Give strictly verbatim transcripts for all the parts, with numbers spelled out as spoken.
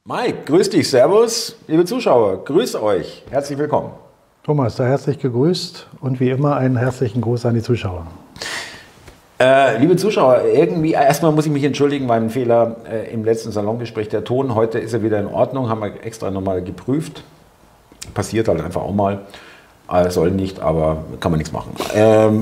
Mike, grüß dich, servus, liebe Zuschauer, grüß euch, herzlich willkommen. Thomas, sehr herzlich gegrüßt und wie immer einen herzlichen Gruß an die Zuschauer. Äh, liebe Zuschauer, irgendwie, erstmal muss ich mich entschuldigen, war ein Fehler äh, im letzten Salongespräch, der Ton, heute ist er wieder in Ordnung, haben wir extra nochmal geprüft, passiert halt einfach auch mal, äh, soll nicht, aber kann man nichts machen. Ähm,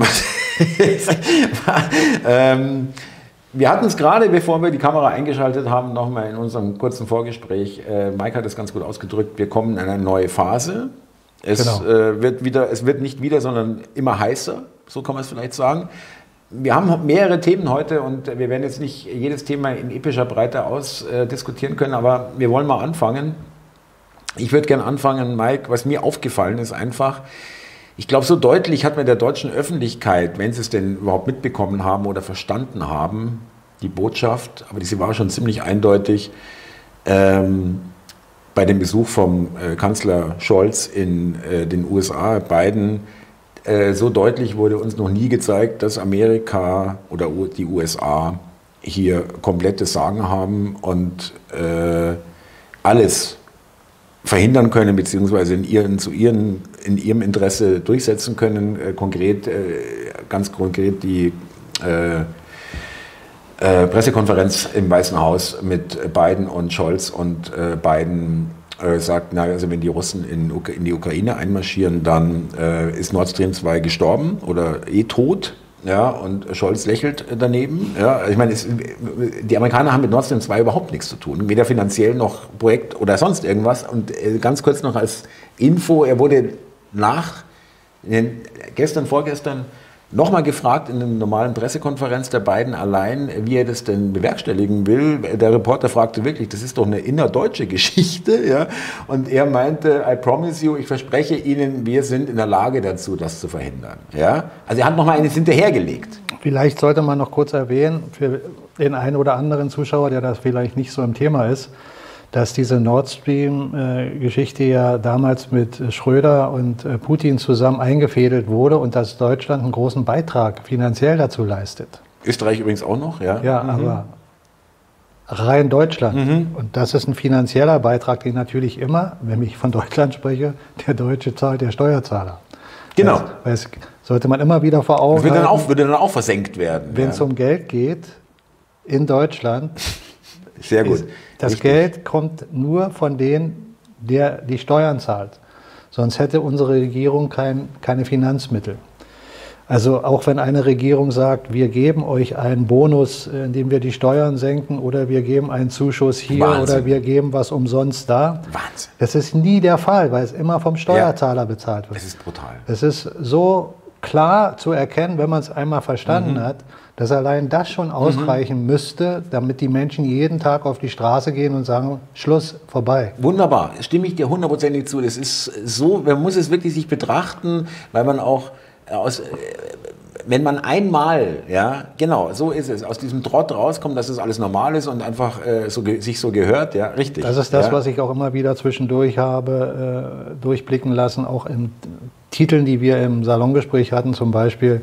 ähm, Wir hatten es gerade, bevor wir die Kamera eingeschaltet haben, nochmal in unserem kurzen Vorgespräch. Äh, Mike hat es ganz gut ausgedrückt. Wir kommen in eine neue Phase. Es, genau. äh, wird wieder, es wird nicht wieder, sondern immer heißer. So kann man es vielleicht sagen. Wir haben mehrere Themen heute und wir werden jetzt nicht jedes Thema in epischer Breite ausdiskutieren äh, können, aber wir wollen mal anfangen. Ich würde gerne anfangen, Mike, was mir aufgefallen ist einfach. Ich glaube, so deutlich hat man der deutschen Öffentlichkeit, wenn sie es denn überhaupt mitbekommen haben oder verstanden haben, die Botschaft, aber diese war schon ziemlich eindeutig, ähm, bei dem Besuch vom äh, Kanzler Scholz in äh, den U S A, Biden, äh, so deutlich wurde uns noch nie gezeigt, dass Amerika oder die U S A hier komplettes Sagen haben und äh, alles verhindern können, beziehungsweise in, ihren, zu ihren, in ihrem Interesse durchsetzen können. Äh, konkret, äh, ganz konkret die äh, äh, Pressekonferenz im Weißen Haus mit Biden und Scholz. Und äh, Biden äh, sagt, na, also wenn die Russen in, in die Ukraine einmarschieren, dann äh, ist Nord Stream zwei gestorben oder eh tot. Ja, und Scholz lächelt daneben. Ja, ich meine, es, die Amerikaner haben mit Nord Stream zwei überhaupt nichts zu tun, weder finanziell noch Projekt oder sonst irgendwas. Und ganz kurz noch als Info, er wurde nach, gestern, vorgestern, nochmal gefragt in einer normalen Pressekonferenz der beiden allein, wie er das denn bewerkstelligen will. Der Reporter fragte wirklich, das ist doch eine innerdeutsche Geschichte. Ja? Und er meinte, I promise you, ich verspreche Ihnen, wir sind in der Lage dazu, das zu verhindern. Ja? Also er hat nochmal eines hinterhergelegt. Vielleicht sollte man noch kurz erwähnen, für den einen oder anderen Zuschauer, der das vielleicht nicht so im Thema ist, dass diese Nord Stream-Geschichte ja damals mit Schröder und Putin zusammen eingefädelt wurde und dass Deutschland einen großen Beitrag finanziell dazu leistet. Österreich übrigens auch noch, ja. Ja, mhm. aber rein Deutschland. Mhm. Und das ist ein finanzieller Beitrag, den natürlich immer, wenn ich von Deutschland spreche, der Deutsche zahlt, der Steuerzahler. Genau. Das, das sollte man immer wieder vor Augen das wird halten. Dann auch, würde dann auch versenkt werden. Wenn es ja. um Geld geht, in Deutschland... Sehr gut. Das Richtig. Geld kommt nur von denen, der die Steuern zahlt. Sonst hätte unsere Regierung kein, keine Finanzmittel. Also auch wenn eine Regierung sagt, wir geben euch einen Bonus, indem wir die Steuern senken, oder wir geben einen Zuschuss hier Wahnsinn. Oder wir geben was umsonst da. Wahnsinn. Das ist nie der Fall, weil es immer vom Steuerzahler ja. bezahlt wird. Das ist brutal. Es ist so klar zu erkennen, wenn man es einmal verstanden mhm. hat, dass allein das schon ausreichen mhm. müsste, damit die Menschen jeden Tag auf die Straße gehen und sagen, Schluss, vorbei. Wunderbar, stimme ich dir hundertprozentig zu. Das ist so, man muss es wirklich sich betrachten, weil man auch aus, wenn man einmal, ja, genau, so ist es, aus diesem Trott rauskommt, dass es alles normal ist und einfach äh, so, sich so gehört, ja, richtig. Das ist das, ja. was ich auch immer wieder zwischendurch habe äh, durchblicken lassen, auch in Titeln, die wir im Salongespräch hatten, zum Beispiel,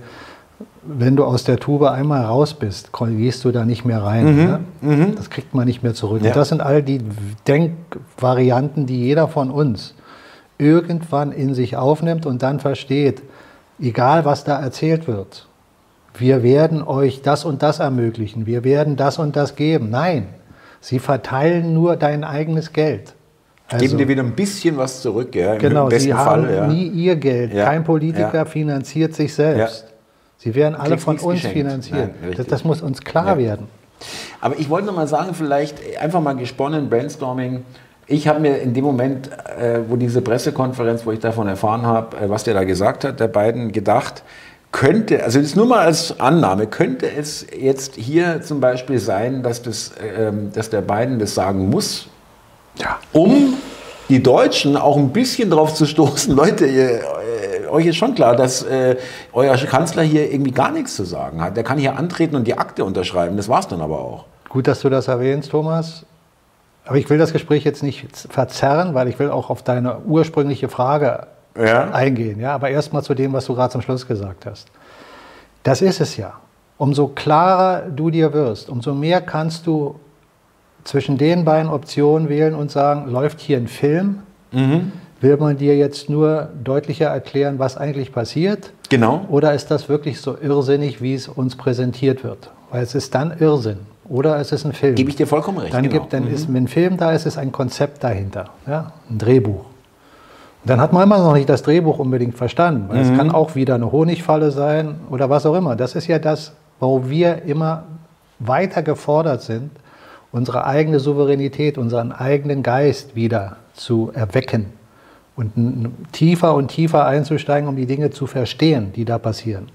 wenn du aus der Tube einmal raus bist, gehst du da nicht mehr rein. Mhm, ne? mhm. Das kriegt man nicht mehr zurück. Ja. Und das sind all die Denkvarianten, die jeder von uns irgendwann in sich aufnimmt und dann versteht, egal was da erzählt wird, wir werden euch das und das ermöglichen, wir werden das und das geben. Nein, sie verteilen nur dein eigenes Geld. Also, geben dir wieder ein bisschen was zurück, ja, im genau, besten sie Fall. haben ja. nie ihr Geld. Ja. Kein Politiker ja. finanziert sich selbst. Ja. Sie werden alle von uns geschenkt. finanziert. Nein, das, das muss uns klar ja. werden. Aber ich wollte noch mal sagen, vielleicht einfach mal gesponnen, Brainstorming. Ich habe mir in dem Moment, äh, wo diese Pressekonferenz, wo ich davon erfahren habe, äh, was der da gesagt hat, der beiden gedacht, könnte, also das ist nur mal als Annahme, könnte es jetzt hier zum Beispiel sein, dass, das, äh, dass der Biden das sagen muss, ja. um die Deutschen auch ein bisschen drauf zu stoßen, Leute, ihr, äh, euch ist schon klar, dass äh, euer Kanzler hier irgendwie gar nichts zu sagen hat. Der kann hier antreten und die Akte unterschreiben, das war's dann aber auch. Gut, dass du das erwähnst, Thomas. Aber ich will das Gespräch jetzt nicht verzerren, weil ich will auch auf deine ursprüngliche Frage ja. eingehen. Ja? Aber erst mal zu dem, was du gerade zum Schluss gesagt hast. Das ist es ja. Umso klarer du dir wirst, umso mehr kannst du zwischen den beiden Optionen wählen und sagen, läuft hier ein Film? Mhm. Will man dir jetzt nur deutlicher erklären, was eigentlich passiert? Genau. Oder ist das wirklich so irrsinnig, wie es uns präsentiert wird? Weil es ist dann Irrsinn. Oder es ist ein Film. Gebe ich dir vollkommen recht. Dann, genau. gibt, dann mhm. ist, wenn ein Film da ist, ist ein Konzept dahinter. Ja? Ein Drehbuch. Und dann hat man immer noch nicht das Drehbuch unbedingt verstanden. Weil mhm. es kann auch wieder eine Honigfalle sein oder was auch immer. Das ist ja das, wo wir immer weiter gefordert sind, unsere eigene Souveränität, unseren eigenen Geist wieder zu erwecken und tiefer und tiefer einzusteigen, um die Dinge zu verstehen, die da passieren.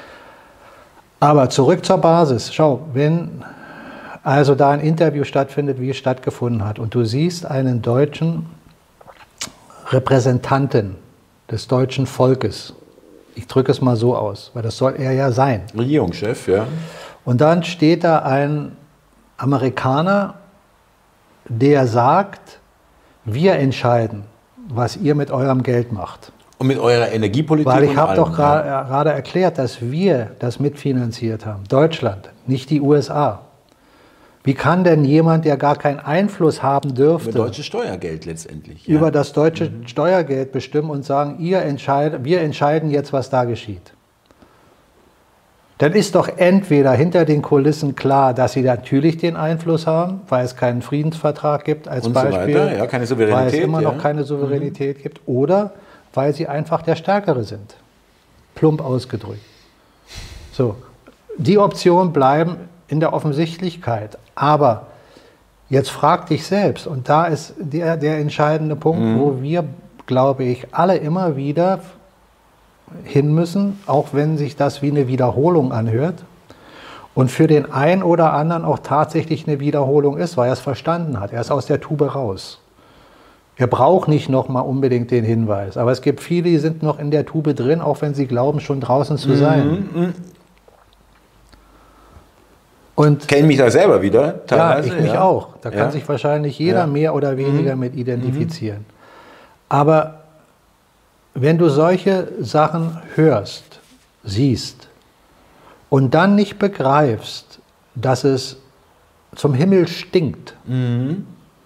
Aber zurück zur Basis. Schau, wenn also da ein Interview stattfindet, wie es stattgefunden hat, und du siehst einen deutschen Repräsentanten des deutschen Volkes, ich drücke es mal so aus, weil das soll er ja sein. Regierungschef, ja. Und dann steht da ein Amerikaner, der sagt, wir entscheiden, was ihr mit eurem Geld macht. Und mit eurer Energiepolitik. Weil ich habe doch ja. gerade erklärt, dass wir das mitfinanziert haben. Deutschland, nicht die U S A. Wie kann denn jemand, der gar keinen Einfluss haben dürfte, über deutsches Steuergeld letztendlich, ja. über das deutsche mhm. Steuergeld bestimmen und sagen, ihr entscheidet, wir entscheiden jetzt, was da geschieht? Dann ist doch entweder hinter den Kulissen klar, dass sie natürlich den Einfluss haben, weil es keinen Friedensvertrag gibt als und Beispiel, so weiter. Ja, keine Souveränität, weil es immer ja. noch keine Souveränität mhm. gibt, oder weil sie einfach der Stärkere sind, plump ausgedrückt. So, die Optionen bleiben in der Offensichtlichkeit, aber jetzt frag dich selbst, und da ist der, der entscheidende Punkt, mhm. wo wir, glaube ich, alle immer wieder hin müssen, auch wenn sich das wie eine Wiederholung anhört und für den einen oder anderen auch tatsächlich eine Wiederholung ist, weil er es verstanden hat. Er ist aus der Tube raus. Er braucht nicht nochmal unbedingt den Hinweis, aber es gibt viele, die sind noch in der Tube drin, auch wenn sie glauben, schon draußen zu sein. Mhm. Und kenne mich da selber wieder, teilweise. Ja, ich mich ja. auch. Da kann ja. sich wahrscheinlich jeder ja. mehr oder weniger mhm. mit identifizieren. Aber wenn du solche Sachen hörst, siehst und dann nicht begreifst, dass es zum Himmel stinkt mhm.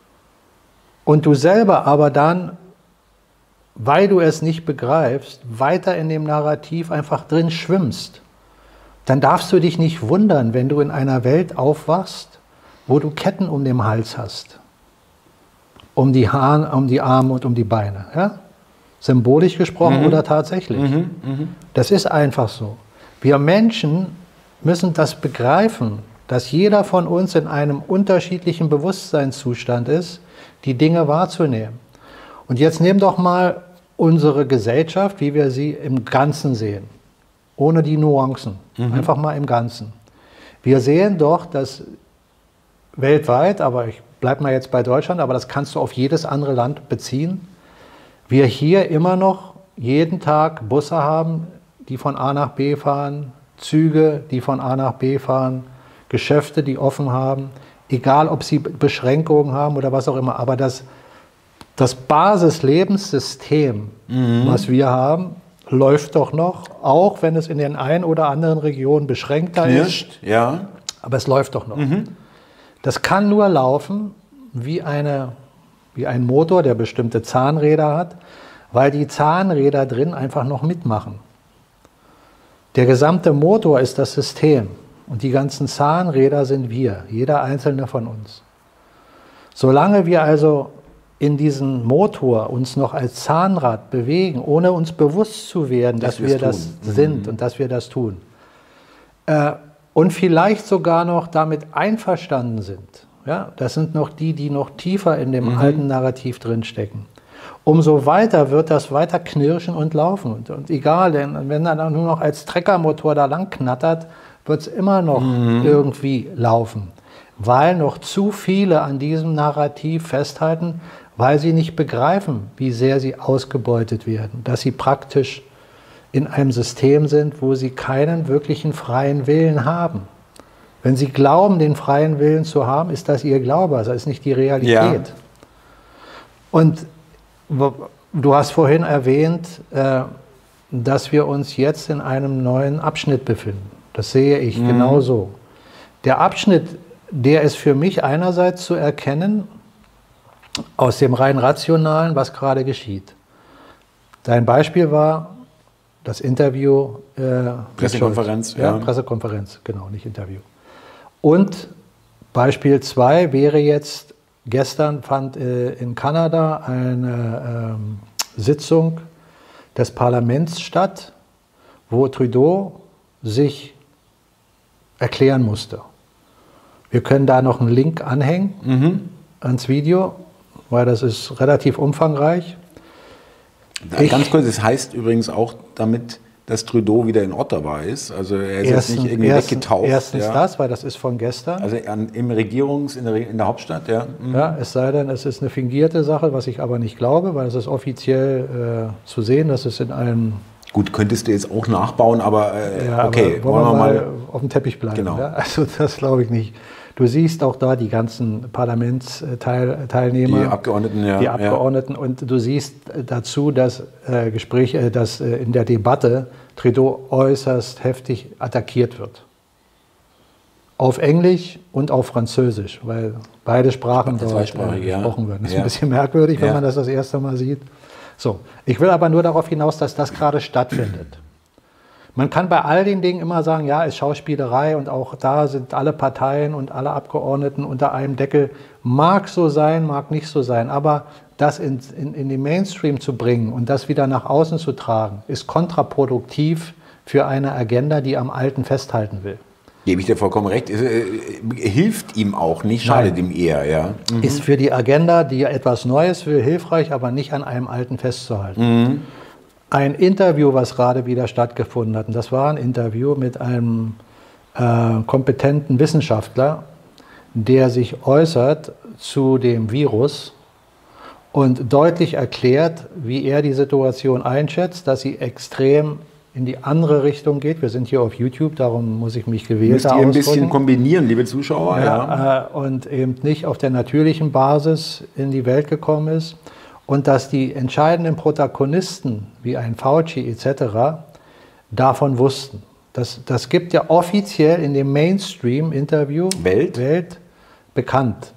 und du selber aber dann, weil du es nicht begreifst, weiter in dem Narrativ einfach drin schwimmst, dann darfst du dich nicht wundern, wenn du in einer Welt aufwachst, wo du Ketten um den Hals hast, um die Haare, um die Arme und um die Beine, ja? Symbolisch gesprochen mhm. oder tatsächlich. Mhm, mh. Das ist einfach so. Wir Menschen müssen das begreifen, dass jeder von uns in einem unterschiedlichen Bewusstseinszustand ist, die Dinge wahrzunehmen. Und jetzt nimm doch mal unsere Gesellschaft, wie wir sie im Ganzen sehen, ohne die Nuancen, mhm. einfach mal im Ganzen. Wir sehen doch, dass weltweit, aber ich bleibe mal jetzt bei Deutschland, aber das kannst du auf jedes andere Land beziehen, wir hier immer noch jeden Tag Busse haben, die von A nach B fahren, Züge, die von A nach B fahren, Geschäfte, die offen haben, egal ob sie Beschränkungen haben oder was auch immer. Aber das, das Basislebenssystem, mhm. was wir haben, läuft doch noch, auch wenn es in den ein oder anderen Regionen beschränkter Knirscht, ist. Ja. Aber es läuft doch noch. Mhm. Das kann nur laufen wie eine... wie ein Motor, der bestimmte Zahnräder hat, weil die Zahnräder drin einfach noch mitmachen. Der gesamte Motor ist das System und die ganzen Zahnräder sind wir, jeder einzelne von uns. Solange wir also in diesem Motor uns noch als Zahnrad bewegen, ohne uns bewusst zu werden, dass, dass wir das tun. sind mhm. und dass wir das tun, äh, und vielleicht sogar noch damit einverstanden sind, ja, das sind noch die, die noch tiefer in dem mhm. alten Narrativ drinstecken. Umso weiter wird das weiter knirschen und laufen. Und, und egal, denn wenn er dann nur noch als Treckermotor da lang knattert, wird es immer noch mhm. irgendwie laufen. Weil noch zu viele an diesem Narrativ festhalten, weil sie nicht begreifen, wie sehr sie ausgebeutet werden. Dass sie praktisch in einem System sind, wo sie keinen wirklichen freien Willen haben. Wenn sie glauben, den freien Willen zu haben, ist das ihr Glaube, das ist nicht die Realität. Ja. Und du hast vorhin erwähnt, dass wir uns jetzt in einem neuen Abschnitt befinden. Das sehe ich mhm. genauso. Der Abschnitt, der ist für mich einerseits zu erkennen aus dem rein Rationalen, was gerade geschieht. Dein Beispiel war das Interview. Äh, Pressekonferenz. Ja, ja, Pressekonferenz, genau, nicht Interview. Und Beispiel zwei wäre jetzt, gestern fand äh, in Kanada eine ähm, Sitzung des Parlaments statt, wo Trudeau sich erklären musste. Wir können da noch einen Link anhängen mhm. ans Video, weil das ist relativ umfangreich. Ich, Ganz kurz, das heißt übrigens auch damit, dass Trudeau wieder in Ottawa ist. Also er ist erstens, jetzt nicht irgendwie erstens, weggetaucht. Erstens ja. das, weil das ist von gestern. Also an, im Regierungs-, in der, in der Hauptstadt, ja. Mhm. Ja, es sei denn, es ist eine fingierte Sache, was ich aber nicht glaube, weil es ist offiziell äh, zu sehen, dass es in einem... Gut, könntest du jetzt auch nachbauen, aber äh, ja, okay. Aber wollen wir mal, mal auf dem Teppich bleiben. Genau. Ja? Also das glaube ich nicht. Du siehst auch da die ganzen Parlamentsteilnehmer, die Abgeordneten, ja. Die Abgeordneten, ja. Und du siehst dazu, dass äh, Gespräch, äh, dass äh, in der Debatte Trudeau äußerst heftig attackiert wird. Auf Englisch und auf Französisch, weil beide Sprachen dort äh, gesprochen ja. werden. Das ist ja. ein bisschen merkwürdig, wenn ja. man das das erste Mal sieht. So, ich will aber nur darauf hinaus, dass das gerade stattfindet. Man kann bei all den Dingen immer sagen, ja, ist Schauspielerei und auch da sind alle Parteien und alle Abgeordneten unter einem Deckel. Mag so sein, mag nicht so sein, aber das in, in, in den Mainstream zu bringen und das wieder nach außen zu tragen, ist kontraproduktiv für eine Agenda, die am Alten festhalten will. Gebe ich dir vollkommen recht. Es, äh, hilft ihm auch nicht, schadet Nein. ihm eher. Ja. Mhm. Ist für die Agenda, die etwas Neues will, hilfreich, aber nicht an einem Alten festzuhalten. Mhm. Ein Interview, was gerade wieder stattgefunden hat, und das war ein Interview mit einem äh, kompetenten Wissenschaftler, der sich äußert zu dem Virus und deutlich erklärt, wie er die Situation einschätzt, dass sie extrem in die andere Richtung geht. Wir sind hier auf YouTube, darum muss ich mich gewählt ausdrücken. Müsst ihr ein bisschen kombinieren, liebe Zuschauer. Ja, ja. Äh, und eben nicht auf der natürlichen Basis in die Welt gekommen ist. Und dass die entscheidenden Protagonisten, wie ein Fauci et cetera, davon wussten. Das, das gibt ja offiziell in dem Mainstream-Interview Welt? Welt bekannt.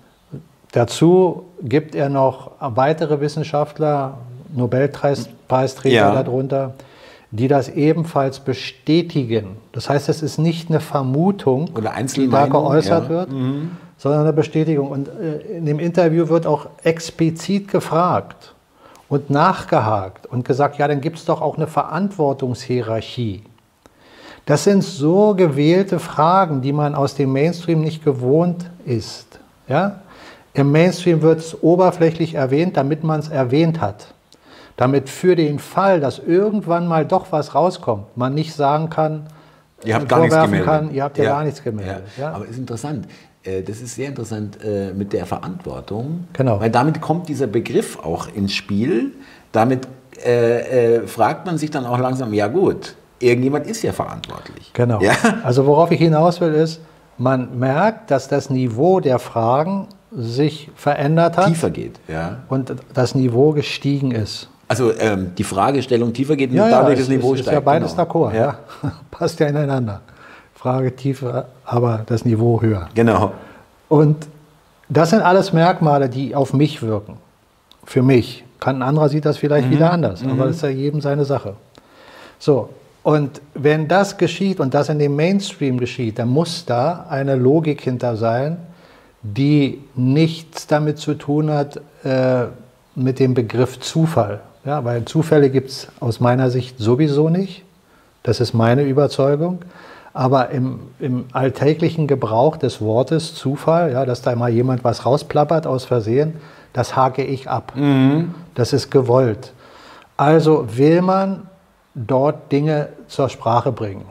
Dazu gibt er noch weitere Wissenschaftler, Nobelpreisträger ja. darunter, die das ebenfalls bestätigen. Das heißt, es ist nicht eine Vermutung, Oder die da geäußert ja. wird, mhm. sondern eine Bestätigung. Und äh, in dem Interview wird auch explizit gefragt und nachgehakt und gesagt, ja, dann gibt es doch auch eine Verantwortungshierarchie. Das sind so gewählte Fragen, die man aus dem Mainstream nicht gewohnt ist. Ja? Im Mainstream wird es oberflächlich erwähnt, damit man es erwähnt hat. Damit für den Fall, dass irgendwann mal doch was rauskommt, man nicht sagen kann, ihr habt gar nichts gemeldet. Kann, ihr habt ja, ja gar nichts gemeldet. Ja. Ja. Aber ist interessant. Das ist sehr interessant mit der Verantwortung, genau. weil damit kommt dieser Begriff auch ins Spiel. Damit äh, äh, fragt man sich dann auch langsam, ja gut, irgendjemand ist ja verantwortlich. Genau. Ja? Also worauf ich hinaus will ist, man merkt, dass das Niveau der Fragen sich verändert hat. Tiefer geht, ja. Und das Niveau gestiegen ist. Also ähm, die Fragestellung tiefer geht und ja, dadurch ja, das Niveau ist, steigt. Ist ja beides genau. d'accord, ja. ja. Passt ja ineinander. Frage tiefer, aber das Niveau höher. Genau. Und das sind alles Merkmale, die auf mich wirken. Für mich. Kann ein anderer sieht das vielleicht mhm. wieder anders, mhm. aber das ist ja jedem seine Sache. So, und wenn das geschieht und das in dem Mainstream geschieht, dann muss da eine Logik hinter sein, die nichts damit zu tun hat äh, mit dem Begriff Zufall. Ja, weil Zufälle gibt es aus meiner Sicht sowieso nicht. Das ist meine Überzeugung. Aber im, im alltäglichen Gebrauch des Wortes Zufall, ja, dass da mal jemand was rausplappert aus Versehen, das hake ich ab. Mhm. Das ist gewollt. Also will man dort Dinge zur Sprache bringen.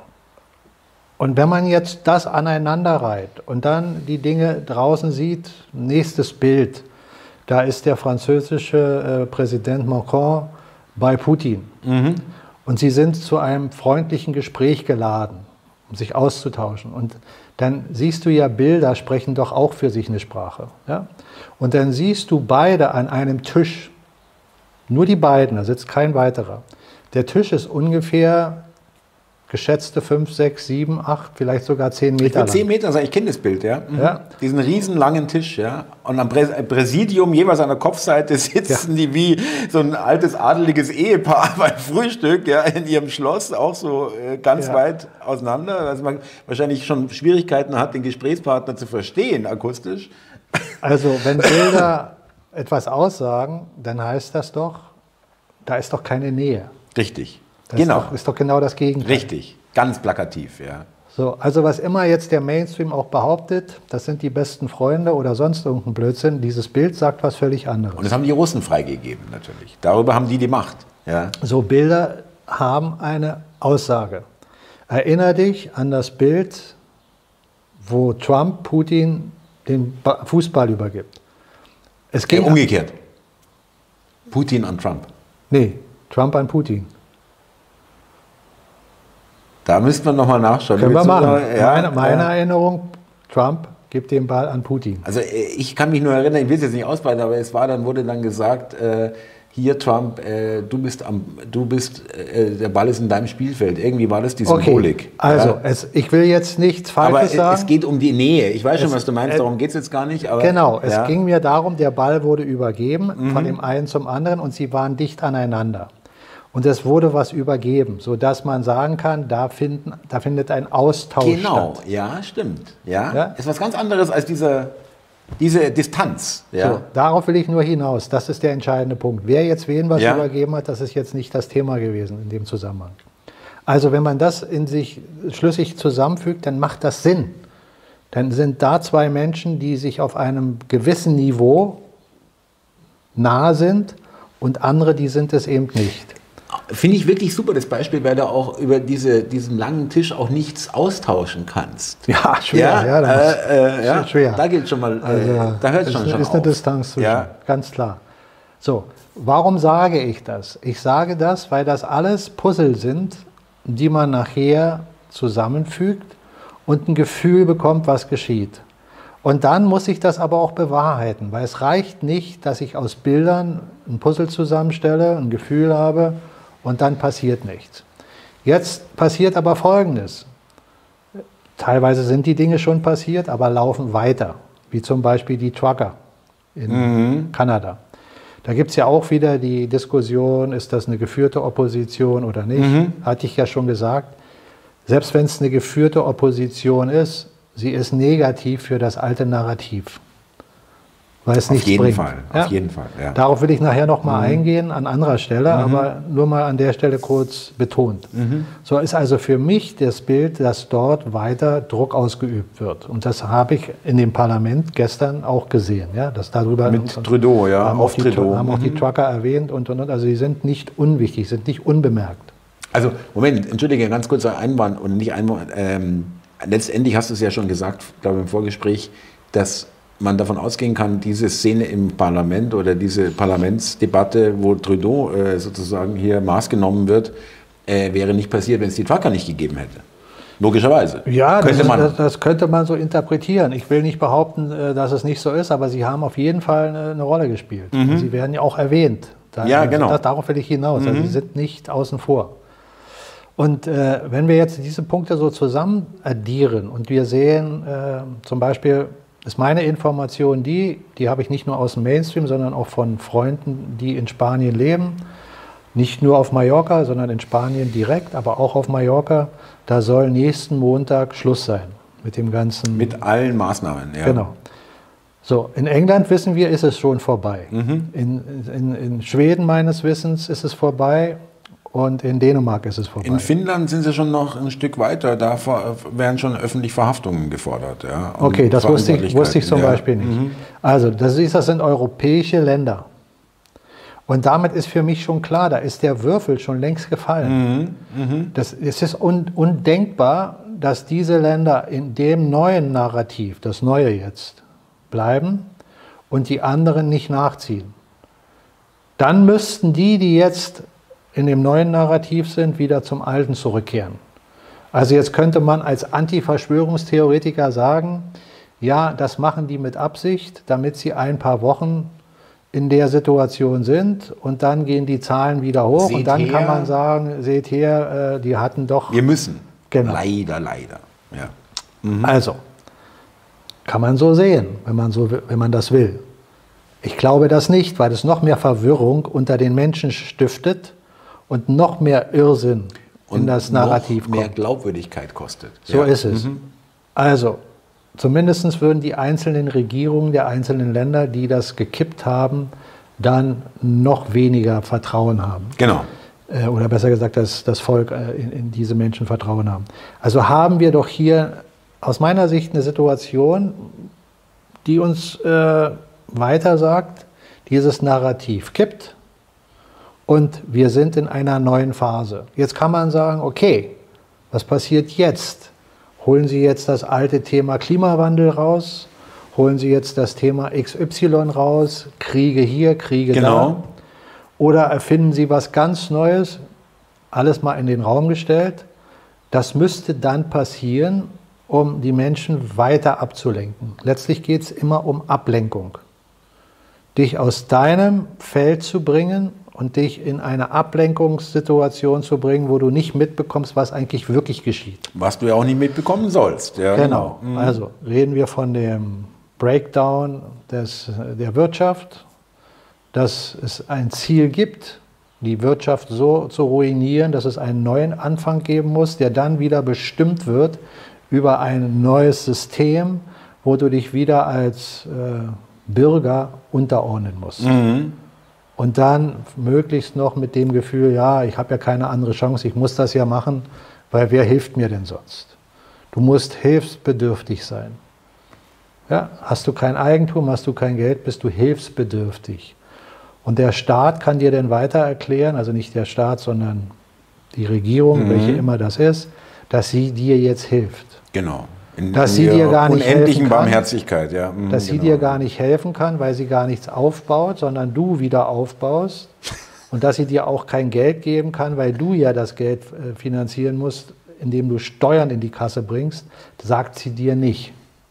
Und wenn man jetzt das aneinander reiht und dann die Dinge draußen sieht, nächstes Bild, da ist der französische äh, Präsident Macron bei Putin. Mhm. Und sie sind zu einem freundlichen Gespräch geladen, um sich auszutauschen. Und dann siehst du ja, Bilder sprechen doch auch für sich eine Sprache. Ja? Und dann siehst du beide an einem Tisch, nur die beiden, da sitzt kein weiterer. Der Tisch ist ungefähr geschätzte fünf, sechs, sieben, acht, vielleicht sogar zehn Meter ich lang. zehn Meter sagen, ich kenne das Bild, ja. Mhm. Ja. Diesen riesen langen Tisch, ja. Und am Präsidium, jeweils an der Kopfseite, sitzen ja. die wie so ein altes adeliges Ehepaar beim Frühstück, ja, in ihrem Schloss, auch so äh, ganz ja. weit auseinander. Also man wahrscheinlich schon Schwierigkeiten hat, den Gesprächspartner zu verstehen, akustisch. Also wenn Bilder etwas aussagen, dann heißt das doch, da ist doch keine Nähe. Richtig. Das genau. Ist doch, ist doch genau das Gegenteil. Richtig. Ganz plakativ, ja. So, also was immer jetzt der Mainstream auch behauptet, das sind die besten Freunde oder sonst irgendein Blödsinn, dieses Bild sagt was völlig anderes. Und das haben die Russen freigegeben natürlich. Darüber haben die die Macht. Ja. So, Bilder haben eine Aussage. Erinner dich an das Bild, wo Trump Putin den Fußball übergibt. Es ging ja, umgekehrt. Putin an Trump. Nee, Trump an Putin. Da müsste man nochmal nachschauen. Können wir machen. Noch, ja, meine meine ja. Erinnerung, Trump gibt den Ball an Putin. Also ich kann mich nur erinnern, ich will es jetzt nicht ausbreiten, aber es war dann, wurde dann gesagt, äh, hier Trump, äh, du bist, am, du bist äh, der Ball ist in deinem Spielfeld. Irgendwie war das die Symbolik. Okay. Also ja. es, ich will jetzt nichts Falsches aber sagen. Es geht um die Nähe. Ich weiß schon, es, was du meinst, äh, darum geht es jetzt gar nicht. Aber, genau, es ja. ging mir darum, der Ball wurde übergeben mhm. von dem einen zum anderen und sie waren dicht aneinander. Und es wurde was übergeben, sodass man sagen kann, da, finden, da findet ein Austausch genau. statt. Genau, ja, stimmt. Ja? Ja? Ist was ganz anderes als diese, diese Distanz. Ja? So, darauf will ich nur hinaus. Das ist der entscheidende Punkt. Wer jetzt wen was ja. übergeben hat, das ist jetzt nicht das Thema gewesen in dem Zusammenhang. Also wenn man das in sich schlüssig zusammenfügt, dann macht das Sinn. Dann sind da zwei Menschen, die sich auf einem gewissen Niveau nahe sind und andere, die sind es eben nicht. Finde ich wirklich super, das Beispiel, weil du auch über diese, diesen langen Tisch auch nichts austauschen kannst. Ja, schwer. Ja, ja, das äh, äh, ja schwer. Da gilt schon mal, also, äh, da hört es schon, schon ist auf. eine Distanz zwischen, ja. ganz klar. So, warum sage ich das? Ich sage das, weil das alles Puzzle sind, die man nachher zusammenfügt und ein Gefühl bekommt, was geschieht. Und dann muss ich das aber auch bewahrheiten, weil es reicht nicht, dass ich aus Bildern ein Puzzle zusammenstelle, ein Gefühl habe, und dann passiert nichts. Jetzt passiert aber Folgendes. Teilweise sind die Dinge schon passiert, aber laufen weiter, wie zum Beispiel die Trucker in mhm. Kanada. Da gibt es ja auch wieder die Diskussion, ist das eine geführte Opposition oder nicht? Mhm. Hatte ich ja schon gesagt. Selbst wenn es eine geführte Opposition ist, sie ist negativ für das alte Narrativ. Weil es nichts bringt. Fall, ja? Auf jeden Fall. Ja. Darauf will ich nachher noch mal mhm. eingehen, an anderer Stelle, mhm. aber nur mal an der Stelle kurz betont. Mhm. So ist also für mich das Bild, dass dort weiter Druck ausgeübt wird. Und das habe ich in dem Parlament gestern auch gesehen. Ja? Dass darüber Mit Trudeau, ja, haben auf auch die, Trudeau. haben auch die Trucker erwähnt und, und, und. Also die sind nicht unwichtig, sind nicht unbemerkt. Also, Moment, entschuldige, ganz kurzer Einwand und nicht Einwand. Ähm, letztendlich hast du es ja schon gesagt, glaube ich, im Vorgespräch, dass man davon ausgehen kann, diese Szene im Parlament oder diese Parlamentsdebatte, wo Trudeau äh, sozusagen hier Maß genommen wird, äh, wäre nicht passiert, wenn es die Trucker nicht gegeben hätte. Logischerweise. Ja, könnte das, man. Das, das könnte man so interpretieren. Ich will nicht behaupten, dass es nicht so ist, aber sie haben auf jeden Fall eine, eine Rolle gespielt. Mhm. Sie werden ja auch erwähnt. Da, ja, genau. Das, darauf will ich hinaus. Mhm. Also sie sind nicht außen vor. Und äh, wenn wir jetzt diese Punkte so zusammen addieren und wir sehen äh, zum Beispiel, ist meine Information die, die habe ich nicht nur aus dem Mainstream, sondern auch von Freunden, die in Spanien leben. Nicht nur auf Mallorca, sondern in Spanien direkt, aber auch auf Mallorca. Da soll nächsten Montag Schluss sein mit dem ganzen... Mit allen Maßnahmen, ja. Genau. So, in England wissen wir, ist es schon vorbei. Mhm. In, in, in Schweden meines Wissens ist es vorbei. Und in Dänemark ist es vorbei. In Finnland sind sie schon noch ein Stück weiter. Da werden schon öffentlich Verhaftungen gefordert. Ja, okay, das wusste ich, wusste ich zum ja. Beispiel nicht. Mhm. Also, das, ist, das sind europäische Länder. Und damit ist für mich schon klar, da ist der Würfel schon längst gefallen. Mhm. Mhm. Das, es ist un, undenkbar, dass diese Länder in dem neuen Narrativ, das neue jetzt, bleiben und die anderen nicht nachziehen. Dann müssten die, die jetzt in dem neuen Narrativ sind, wieder zum Alten zurückkehren. Also jetzt könnte man als Anti-Verschwörungstheoretiker sagen, ja, das machen die mit Absicht, damit sie ein paar Wochen in der Situation sind und dann gehen die Zahlen wieder hoch seht und dann her, kann man sagen, seht her, äh, die hatten doch... Wir müssen. Genau. Leider, leider. Ja. Mhm. Also, kann man so sehen, wenn man, so, wenn man das will. Ich glaube das nicht, weil es noch mehr Verwirrung unter den Menschen stiftet und noch mehr Irrsinn und in das Narrativ noch mehr kommt. Glaubwürdigkeit kostet. So ja. ist es. Mhm. Also, zumindest würden die einzelnen Regierungen der einzelnen Länder, die das gekippt haben, dann noch weniger Vertrauen haben. Genau. Äh, oder besser gesagt, dass das Volk äh, in, in diese Menschen Vertrauen haben. Also haben wir doch hier aus meiner Sicht eine Situation, die uns äh, weiter sagt, dieses Narrativ kippt und wir sind in einer neuen Phase. Jetzt kann man sagen, okay, was passiert jetzt? Holen Sie jetzt das alte Thema Klimawandel raus, holen Sie jetzt das Thema X Y raus, Kriege hier, Kriege genau. da. Oder erfinden Sie was ganz Neues, alles mal in den Raum gestellt. Das müsste dann passieren, um die Menschen weiter abzulenken. Letztlich geht es immer um Ablenkung. Dich aus deinem Feld zu bringen und dich in eine Ablenkungssituation zu bringen, wo du nicht mitbekommst, was eigentlich wirklich geschieht. Was du ja auch nicht mitbekommen sollst. Ja, genau. genau. Mhm. Also reden wir von dem Breakdown des, der Wirtschaft, dass es ein Ziel gibt, die Wirtschaft so zu ruinieren, dass es einen neuen Anfang geben muss, der dann wieder bestimmt wird über ein neues System, wo du dich wieder als äh, Bürger unterordnen musst. Mhm. Und dann möglichst noch mit dem Gefühl, ja, ich habe ja keine andere Chance, ich muss das ja machen, weil wer hilft mir denn sonst? Du musst hilfsbedürftig sein. Ja, hast du kein Eigentum, hast du kein Geld, bist du hilfsbedürftig. Und der Staat kann dir dann weiter erklären, also nicht der Staat, sondern die Regierung, mhm. welche immer das ist, dass sie dir jetzt hilft. Genau. In, dass in sie dir gar nicht unendlichen helfen kann, Barmherzigkeit, ja. Mhm, dass sie genau. dir gar nicht helfen kann, weil sie gar nichts aufbaut, sondern du wieder aufbaust. Und dass sie dir auch kein Geld geben kann, weil du ja das Geld äh, finanzieren musst, indem du Steuern in die Kasse bringst, sagt sie dir nicht.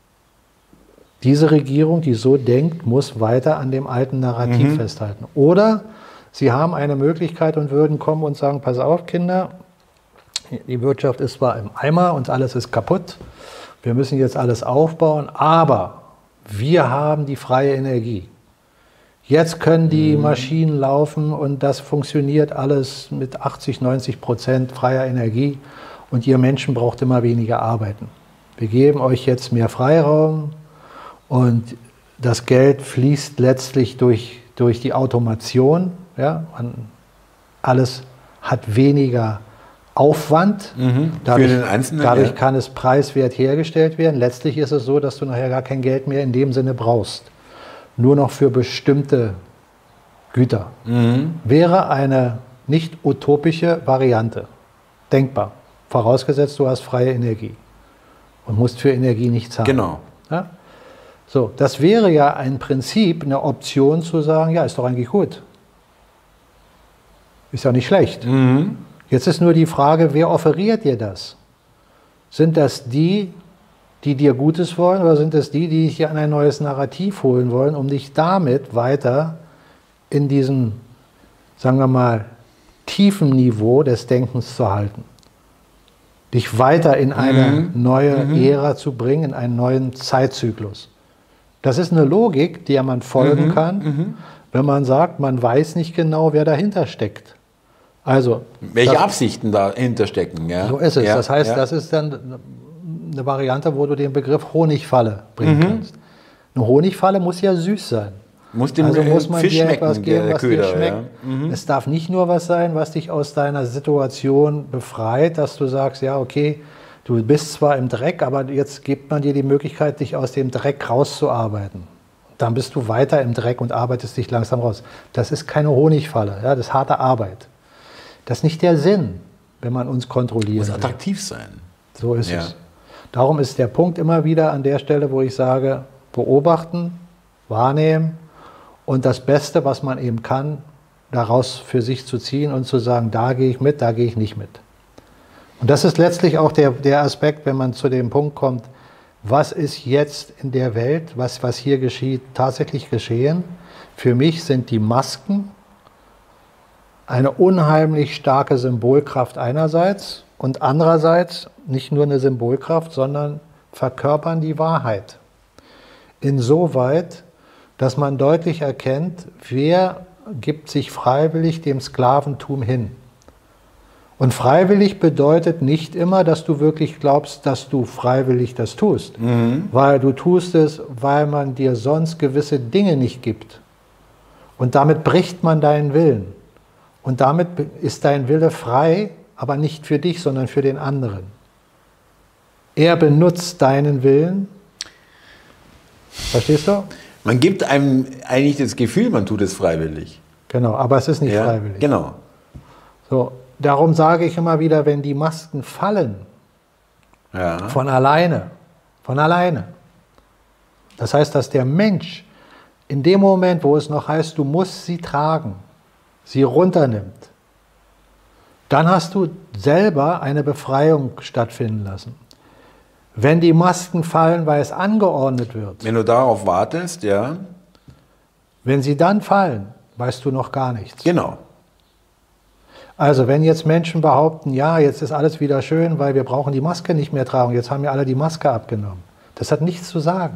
Diese Regierung, die so denkt, muss weiter an dem alten Narrativ mhm. festhalten. Oder sie haben eine Möglichkeit und würden kommen und sagen, pass auf, Kinder, die Wirtschaft ist zwar im Eimer und alles ist kaputt, wir müssen jetzt alles aufbauen, aber wir haben die freie Energie. Jetzt können die Maschinen laufen und das funktioniert alles mit achtzig, neunzig Prozent freier Energie und ihr Menschen braucht immer weniger arbeiten. Wir geben euch jetzt mehr Freiraum und das Geld fließt letztlich durch, durch die Automation. Ja? Man, alles hat weniger Aufwand, mhm, dadurch, für den Einzelnen, dadurch ja. kann es preiswert hergestellt werden. Letztlich ist es so, dass du nachher gar kein Geld mehr in dem Sinne brauchst. Nur noch für bestimmte Güter. Mhm. Wäre eine nicht utopische Variante. Denkbar. Vorausgesetzt, du hast freie Energie und musst für Energie nicht zahlen. Genau. Ja? So, das wäre ja ein Prinzip, eine Option zu sagen, ja, ist doch eigentlich gut. Ist ja nicht schlecht. Mhm. Jetzt ist nur die Frage, wer offeriert dir das? Sind das die, die dir Gutes wollen, oder sind das die, die dich an ein neues Narrativ holen wollen, um dich damit weiter in diesem, sagen wir mal, tiefen Niveau des Denkens zu halten? Dich weiter in eine mhm. neue mhm. Ära zu bringen, in einen neuen Zeitzyklus. Das ist eine Logik, der man folgen mhm. kann, mhm. wenn man sagt, man weiß nicht genau, wer dahinter steckt. Also, welche das, Absichten dahinter stecken. Ja? So ist es. Ja, das heißt, ja. das ist dann eine Variante, wo du den Begriff Honigfalle bringen mhm. kannst. Eine Honigfalle muss ja süß sein. Muss dem also muss man Fisch dir schmecken, etwas geben, der was Köder, dir schmeckt. Ja. Mhm. Es darf nicht nur was sein, was dich aus deiner Situation befreit, dass du sagst, ja, okay, du bist zwar im Dreck, aber jetzt gibt man dir die Möglichkeit, dich aus dem Dreck rauszuarbeiten. Dann bist du weiter im Dreck und arbeitest dich langsam raus. Das ist keine Honigfalle, ja, das ist harte Arbeit. Das ist nicht der Sinn, wenn man uns kontrolliert. Muss attraktiv sein. So ist ja. es. Darum ist der Punkt immer wieder an der Stelle, wo ich sage, beobachten, wahrnehmen und das Beste, was man eben kann, daraus für sich zu ziehen und zu sagen, da gehe ich mit, da gehe ich nicht mit. Und das ist letztlich auch der, der Aspekt, wenn man zu dem Punkt kommt, was ist jetzt in der Welt, was, was hier geschieht, tatsächlich geschehen. Für mich sind die Masken eine unheimlich starke Symbolkraft einerseits und andererseits nicht nur eine Symbolkraft, sondern verkörpern die Wahrheit. Insoweit, dass man deutlich erkennt, wer gibt sich freiwillig dem Sklaventum hin. Und freiwillig bedeutet nicht immer, dass du wirklich glaubst, dass du freiwillig das tust. Mhm. Weil du tust es, weil man dir sonst gewisse Dinge nicht gibt. Und damit bricht man deinen Willen. Und damit ist dein Wille frei, aber nicht für dich, sondern für den anderen. Er benutzt deinen Willen. Verstehst du? Man gibt einem eigentlich das Gefühl, man tut es freiwillig. Genau, aber es ist nicht ja, freiwillig. Genau. So, darum sage ich immer wieder, wenn die Masken fallen, ja. von alleine, von alleine. Das heißt, dass der Mensch in dem Moment, wo es noch heißt, du musst sie tragen, sie runternimmt, dann hast du selber eine Befreiung stattfinden lassen. Wenn die Masken fallen, weil es angeordnet wird. Wenn du darauf wartest, ja. Wenn sie dann fallen, weißt du noch gar nichts. Genau. Also wenn jetzt Menschen behaupten, ja, jetzt ist alles wieder schön, weil wir brauchen die Maske nicht mehr tragen, jetzt haben ja alle die Maske abgenommen. Das hat nichts zu sagen.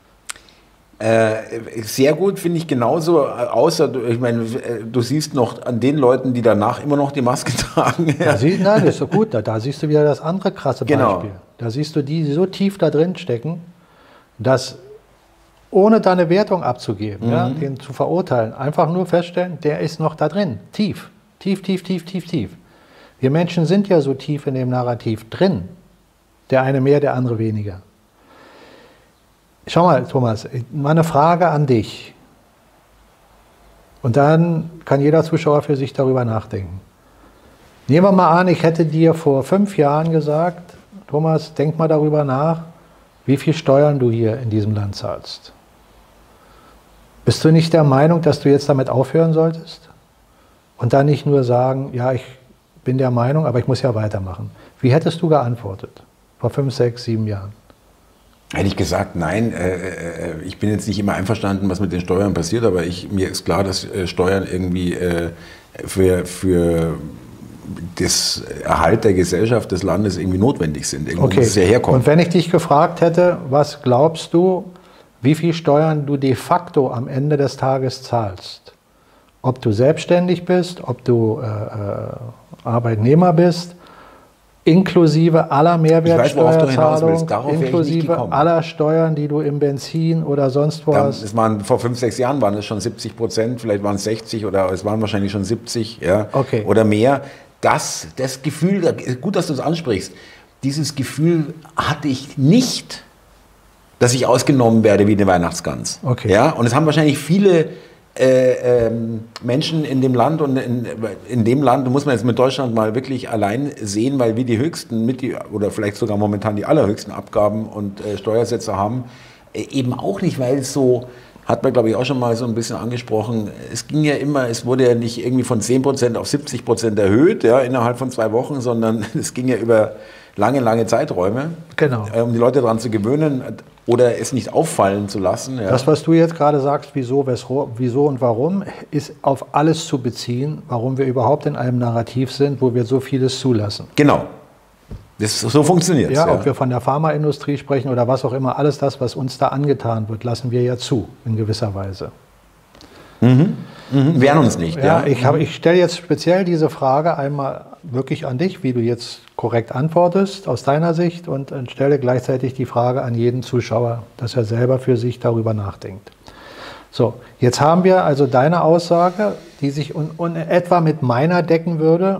Äh, sehr gut, finde ich genauso, außer, ich meine, du siehst noch an den Leuten, die danach immer noch die Maske tragen. Ja, sie, nein, das ist so gut, da, da siehst du wieder das andere krasse Beispiel. Genau. Da siehst du die, die so tief da drin stecken, dass ohne da eine Wertung abzugeben, mhm. ja, den zu verurteilen, einfach nur feststellen, der ist noch da drin, tief, tief, tief, tief, tief, tief. Wir Menschen sind ja so tief in dem Narrativ drin, der eine mehr, der andere weniger. Schau mal, Thomas, mal eine Frage an dich. Und dann kann jeder Zuschauer für sich darüber nachdenken. Nehmen wir mal an, ich hätte dir vor fünf Jahren gesagt, Thomas, denk mal darüber nach, wie viel Steuern du hier in diesem Land zahlst. Bist du nicht der Meinung, dass du jetzt damit aufhören solltest? Und dann nicht nur sagen, ja, ich bin der Meinung, aber ich muss ja weitermachen. Wie hättest du geantwortet vor fünf, sechs, sieben Jahren? Hätte ich gesagt, nein, äh, ich bin jetzt nicht immer einverstanden, was mit den Steuern passiert, aber ich, mir ist klar, dass äh, Steuern irgendwie äh, für, für das Erhalt der Gesellschaft des Landes irgendwie notwendig sind. Irgendwo okay. muss es ja herkommen. Und wenn ich dich gefragt hätte, was glaubst du, wie viel Steuern du de facto am Ende des Tages zahlst? Ob du selbstständig bist, ob du äh, äh, Arbeitnehmer bist, inklusive aller Mehrwertsteuerzahlung, inklusive aller Steuern, die du im Benzin oder sonst wo da, hast. Es waren, vor fünf, sechs Jahren waren es schon siebzig Prozent, vielleicht waren es sechzig oder es waren wahrscheinlich schon siebzig, ja, okay. oder mehr. Das, das Gefühl, gut, dass du es ansprichst, dieses Gefühl hatte ich nicht, dass ich ausgenommen werde wie eine Weihnachtsgans. Okay. Ja, und es haben wahrscheinlich viele Äh, ähm, Menschen in dem Land und in, in dem Land, muss man jetzt mit Deutschland mal wirklich allein sehen, weil wir die höchsten mit die, oder vielleicht sogar momentan die allerhöchsten Abgaben und äh, Steuersätze haben, äh, eben auch nicht, weil es so, hat man glaube ich auch schon mal so ein bisschen angesprochen, es ging ja immer, es wurde ja nicht irgendwie von zehn Prozent auf siebzig Prozent erhöht, ja, innerhalb von zwei Wochen, sondern es ging ja über lange, lange Zeiträume, genau. äh, um die Leute daran zu gewöhnen oder es nicht auffallen zu lassen. Ja. Das, was du jetzt gerade sagst, wieso, wieso und warum, ist auf alles zu beziehen, warum wir überhaupt in einem Narrativ sind, wo wir so vieles zulassen. Genau. Das, so funktioniert es. Ja, ja, ob wir von der Pharmaindustrie sprechen oder was auch immer, alles das, was uns da angetan wird, lassen wir ja zu, in gewisser Weise. Mhm. Mhm. Wehren uns nicht. Ja, ja. Ich, hab, ich stelle jetzt speziell diese Frage einmal wirklich an dich, wie du jetzt korrekt antwortest aus deiner Sicht, und stelle gleichzeitig die Frage an jeden Zuschauer, dass er selber für sich darüber nachdenkt. So, jetzt haben wir also deine Aussage, die sich un, un, etwa mit meiner decken würde,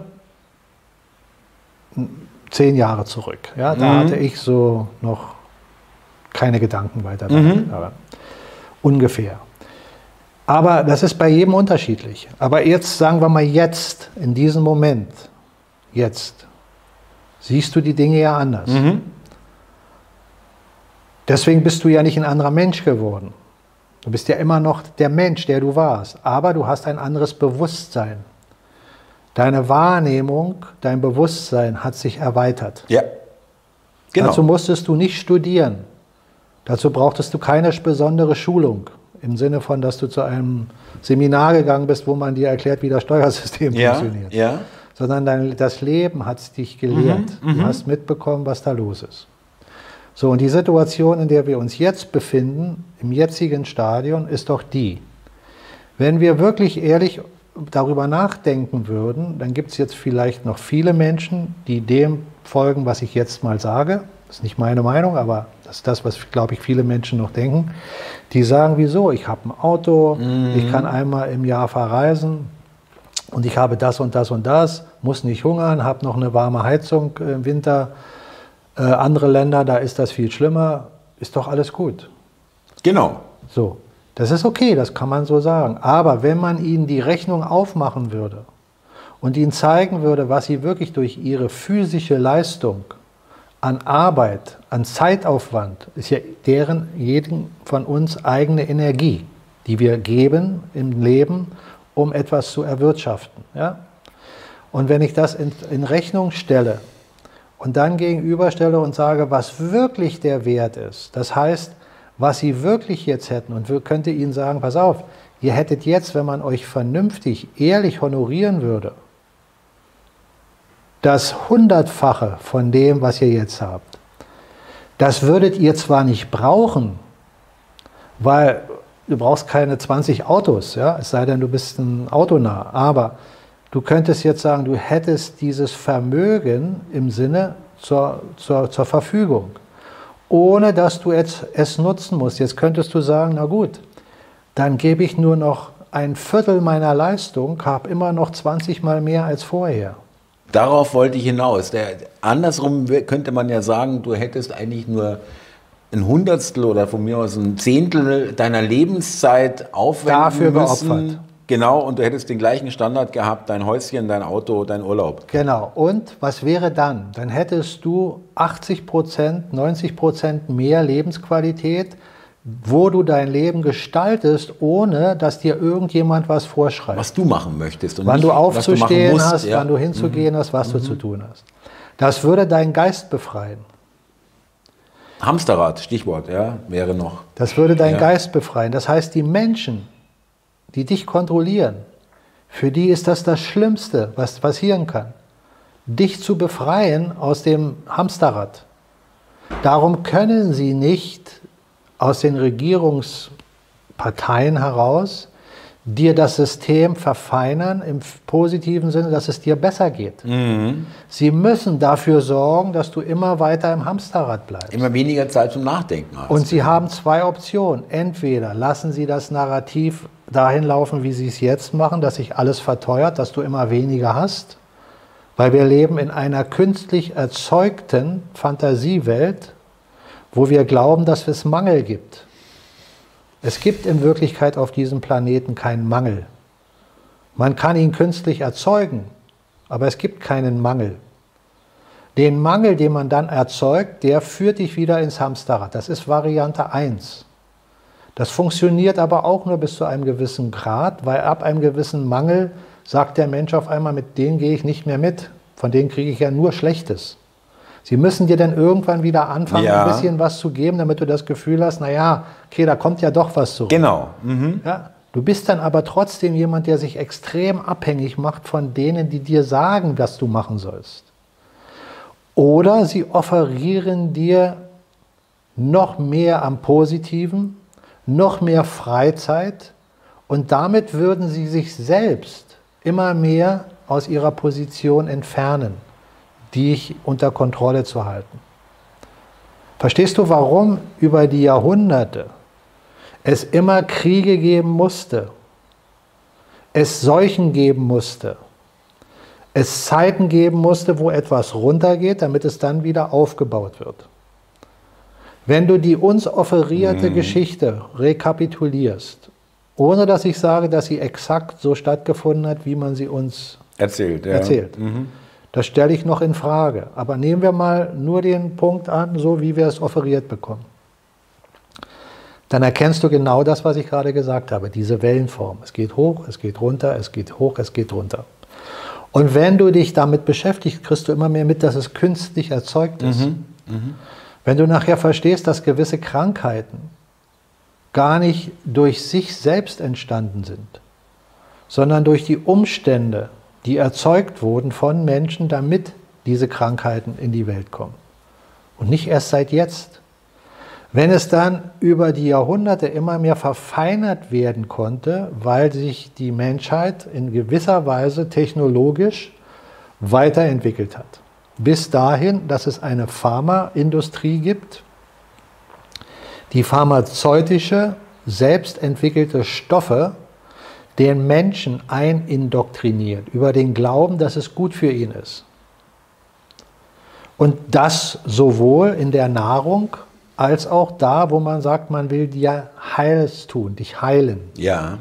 zehn Jahre zurück. Ja, da mhm. hatte ich so noch keine Gedanken weiter mhm. daran. Ungefähr. Aber das ist bei jedem unterschiedlich. Aber jetzt, sagen wir mal jetzt, in diesem Moment, jetzt, siehst du die Dinge ja anders. Mhm. Deswegen bist du ja nicht ein anderer Mensch geworden. Du bist ja immer noch der Mensch, der du warst. Aber du hast ein anderes Bewusstsein. Deine Wahrnehmung, dein Bewusstsein hat sich erweitert. Ja, genau. Dazu musstest du nicht studieren. Dazu brauchtest du keine besondere Schulung, im Sinne von, dass du zu einem Seminar gegangen bist, wo man dir erklärt, wie das Steuersystem ja, funktioniert. Ja. Sondern dein, das Leben hat dich gelehrt. Mhm, du hast mitbekommen, was da los ist. So, und die Situation, in der wir uns jetzt befinden, im jetzigen Stadion, ist doch die, wenn wir wirklich ehrlich darüber nachdenken würden, dann gibt es jetzt vielleicht noch viele Menschen, die dem folgen, was ich jetzt mal sage. Das ist nicht meine Meinung, aber das ist das, was, glaube ich, viele Menschen noch denken. Die sagen, wieso? Ich habe ein Auto, mhm. ich kann einmal im Jahr verreisen und ich habe das und das und das, muss nicht hungern, habe noch eine warme Heizung im Winter. Äh, andere Länder, da ist das viel schlimmer. Ist doch alles gut. Genau. So. Das ist okay, das kann man so sagen. Aber wenn man ihnen die Rechnung aufmachen würde und ihnen zeigen würde, was sie wirklich durch ihre physische Leistung an Arbeit, an Zeitaufwand, ist ja deren, jeden von uns eigene Energie, die wir geben im Leben, um etwas zu erwirtschaften. Ja? Und wenn ich das in, in Rechnung stelle und dann gegenüberstelle und sage, was wirklich der Wert ist, das heißt, was sie wirklich jetzt hätten, und wir könnte ihnen sagen, pass auf, ihr hättet jetzt, wenn man euch vernünftig, ehrlich honorieren würde, das Hundertfache von dem, was ihr jetzt habt. Das würdet ihr zwar nicht brauchen, weil du brauchst keine zwanzig Autos, ja, es sei denn, du bist ein Autonah, aber du könntest jetzt sagen, du hättest dieses Vermögen im Sinne zur, zur, zur Verfügung, ohne dass du es, es nutzen musst. Jetzt könntest du sagen, na gut, dann gebe ich nur noch ein Viertel meiner Leistung, habe immer noch zwanzig Mal mehr als vorher. Darauf wollte ich hinaus. Der, andersrum könnte man ja sagen, du hättest eigentlich nur ein Hundertstel oder von mir aus ein Zehntel deiner Lebenszeit aufwenden dafür müssen. Geopfert. Genau, und du hättest den gleichen Standard gehabt, dein Häuschen, dein Auto, dein Urlaub. Genau, und was wäre dann? Dann hättest du achtzig Prozent, neunzig Prozent mehr Lebensqualität, wo du dein Leben gestaltest, ohne dass dir irgendjemand was vorschreibt. Was du machen möchtest. Und wann nicht, du aufzustehen was du hast, ja. wann du hinzugehen mhm. hast, was mhm. du zu tun hast. Das würde deinen Geist befreien. Hamsterrad, Stichwort, ja, wäre noch. Das würde deinen ja. Geist befreien. Das heißt, die Menschen, die dich kontrollieren, für die ist das das Schlimmste, was passieren kann. Dich zu befreien aus dem Hamsterrad. Darum können sie nicht aus den Regierungsparteien heraus dir das System verfeinern, im positiven Sinne, dass es dir besser geht. Mhm. Sie müssen dafür sorgen, dass du immer weiter im Hamsterrad bleibst. Immer weniger Zeit zum Nachdenken hast. Und sie haben zwei Optionen. Entweder lassen sie das Narrativ dahin laufen, wie sie es jetzt machen, dass sich alles verteuert, dass du immer weniger hast, weil wir leben in einer künstlich erzeugten Fantasiewelt, wo wir glauben, dass es Mangel gibt. Es gibt in Wirklichkeit auf diesem Planeten keinen Mangel. Man kann ihn künstlich erzeugen, aber es gibt keinen Mangel. Den Mangel, den man dann erzeugt, der führt dich wieder ins Hamsterrad. Das ist Variante eins. Das funktioniert aber auch nur bis zu einem gewissen Grad, weil ab einem gewissen Mangel sagt der Mensch auf einmal, mit denen gehe ich nicht mehr mit. Von denen kriege ich ja nur Schlechtes. Sie müssen dir dann irgendwann wieder anfangen, ja. ein bisschen was zu geben, damit du das Gefühl hast, naja, okay, da kommt ja doch was zurück. Genau. Mhm. Ja, du bist dann aber trotzdem jemand, der sich extrem abhängig macht von denen, die dir sagen, was du machen sollst. Oder sie offerieren dir noch mehr am Positiven, noch mehr Freizeit und damit würden sie sich selbst immer mehr aus ihrer Position entfernen, dich unter Kontrolle zu halten. Verstehst du, warum über die Jahrhunderte es immer Kriege geben musste, es Seuchen geben musste, es Zeiten geben musste, wo etwas runtergeht, damit es dann wieder aufgebaut wird? Wenn du die uns offerierte mhm. Geschichte rekapitulierst, ohne dass ich sage, dass sie exakt so stattgefunden hat, wie man sie uns erzählt, ja. erzählt. Mhm. Das stelle ich noch in Frage. Aber nehmen wir mal nur den Punkt an, so wie wir es offeriert bekommen. Dann erkennst du genau das, was ich gerade gesagt habe, diese Wellenform. Es geht hoch, es geht runter, es geht hoch, es geht runter. Und wenn du dich damit beschäftigst, kriegst du immer mehr mit, dass es künstlich erzeugt ist. Mhm. Mhm. Wenn du nachher verstehst, dass gewisse Krankheiten gar nicht durch sich selbst entstanden sind, sondern durch die Umstände, die erzeugt wurden von Menschen, damit diese Krankheiten in die Welt kommen. Und nicht erst seit jetzt. Wenn es dann über die Jahrhunderte immer mehr verfeinert werden konnte, weil sich die Menschheit in gewisser Weise technologisch weiterentwickelt hat. Bis dahin, dass es eine Pharmaindustrie gibt, die pharmazeutische, selbstentwickelte Stoffe den Menschen einindoktriniert, über den Glauben, dass es gut für ihn ist. Und das sowohl in der Nahrung, als auch da, wo man sagt, man will dir Heils tun, dich heilen. Ja.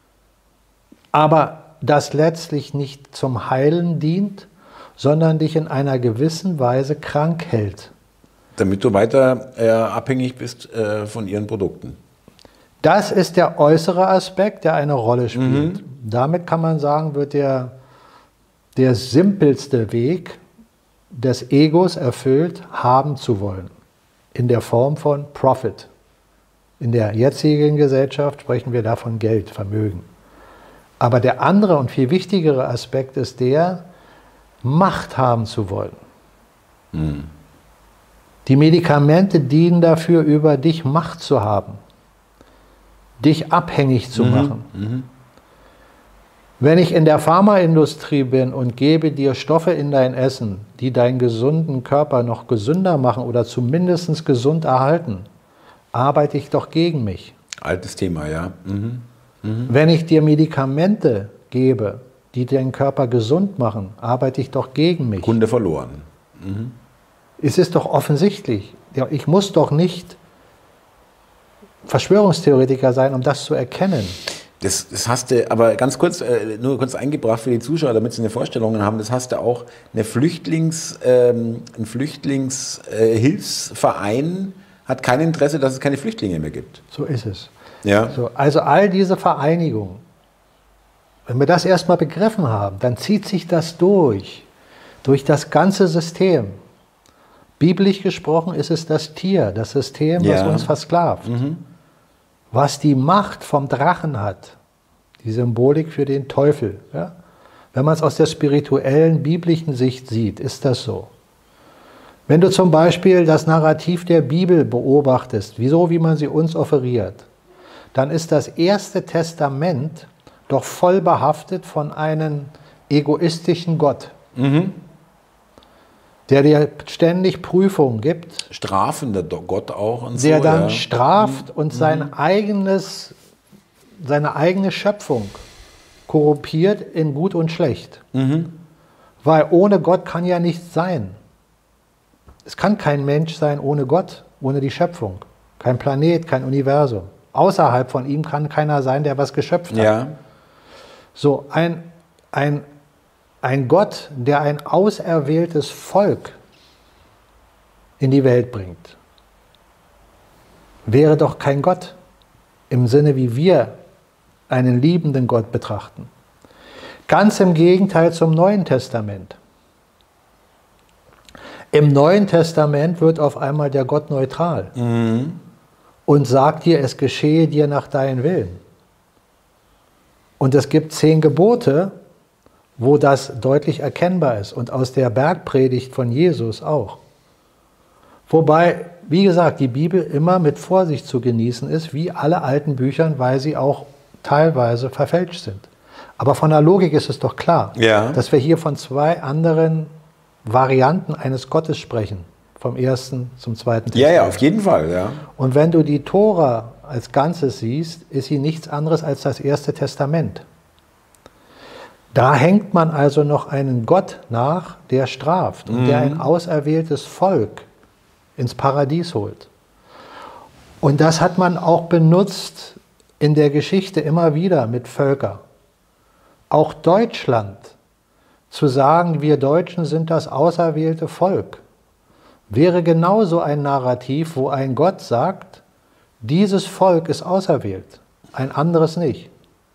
Aber das letztlich nicht zum Heilen dient, sondern dich in einer gewissen Weise krank hält. Damit du weiter äh, abhängig bist äh, von ihren Produkten. Das ist der äußere Aspekt, der eine Rolle spielt. Mhm. Damit kann man sagen, wird der, der simpelste Weg des Egos erfüllt, haben zu wollen. In der Form von Profit. In der jetzigen Gesellschaft sprechen wir da von Geld, Vermögen. Aber der andere und viel wichtigere Aspekt ist der, Macht haben zu wollen. Mhm. Die Medikamente dienen dafür, über dich Macht zu haben, dich abhängig zu mhm. machen. Mhm. Wenn ich in der Pharmaindustrie bin und gebe dir Stoffe in dein Essen, die deinen gesunden Körper noch gesünder machen oder zumindest gesund erhalten, arbeite ich doch gegen mich. Altes Thema, ja. Mhm. Mhm. Wenn ich dir Medikamente gebe, die deinen Körper gesund machen, arbeite ich doch gegen mich. Kunde verloren. Mhm. Es ist doch offensichtlich. Ich muss doch nicht Verschwörungstheoretiker sein, um das zu erkennen. Das, das hast du, aber ganz kurz, äh, nur kurz eingebracht für die Zuschauer, damit sie eine Vorstellung haben, das hast du auch, eine Flüchtlings, ähm, ein Flüchtlingshilfsverein äh, hat kein Interesse, dass es keine Flüchtlinge mehr gibt. So ist es. Ja. So, also all diese Vereinigungen, wenn wir das erstmal begriffen haben, dann zieht sich das durch, durch das ganze System. Biblisch gesprochen ist es das Tier, das System, was ja. uns versklavt. Mhm. Was die Macht vom Drachen hat, die Symbolik für den Teufel. Ja? Wenn man es aus der spirituellen, biblischen Sicht sieht, ist das so. Wenn du zum Beispiel das Narrativ der Bibel beobachtest, wieso, wie man sie uns offeriert, dann ist das erste Testament doch voll behaftet von einem egoistischen Gott, Mhm. der dir ständig Prüfungen gibt, Strafender Gott auch und der so. dann ja. straft und Mhm. sein eigenes, seine eigene Schöpfung korrumpiert in Gut und Schlecht. Mhm. Weil ohne Gott kann ja nichts sein. Es kann kein Mensch sein ohne Gott, ohne die Schöpfung. Kein Planet, kein Universum. Außerhalb von ihm kann keiner sein, der was geschöpft hat. Ja. So, ein, ein, ein Gott, der ein auserwähltes Volk in die Welt bringt, wäre doch kein Gott im Sinne, wie wir einen liebenden Gott betrachten. Ganz im Gegenteil zum Neuen Testament. Im Neuen Testament wird auf einmal der Gott neutral Mhm. und sagt dir, es geschehe dir nach deinem Willen. Und es gibt zehn Gebote, wo das deutlich erkennbar ist und aus der Bergpredigt von Jesus auch. Wobei, wie gesagt, die Bibel immer mit Vorsicht zu genießen ist, wie alle alten Büchern, weil sie auch teilweise verfälscht sind. Aber von der Logik ist es doch klar, Ja. dass wir hier von zwei anderen Varianten eines Gottes sprechen, vom ersten zum zweiten Ja, Testament. ja, auf jeden Fall, ja. Und wenn du die Tora als Ganzes siehst, ist sie nichts anderes als das erste Testament. Da hängt man also noch einen Gott nach, der straft und Mhm. der ein auserwähltes Volk ins Paradies holt. Und das hat man auch benutzt in der Geschichte immer wieder mit Völkern. Auch Deutschland, zu sagen, wir Deutschen sind das auserwählte Volk, wäre genauso ein Narrativ, wo ein Gott sagt, dieses Volk ist auserwählt, ein anderes nicht.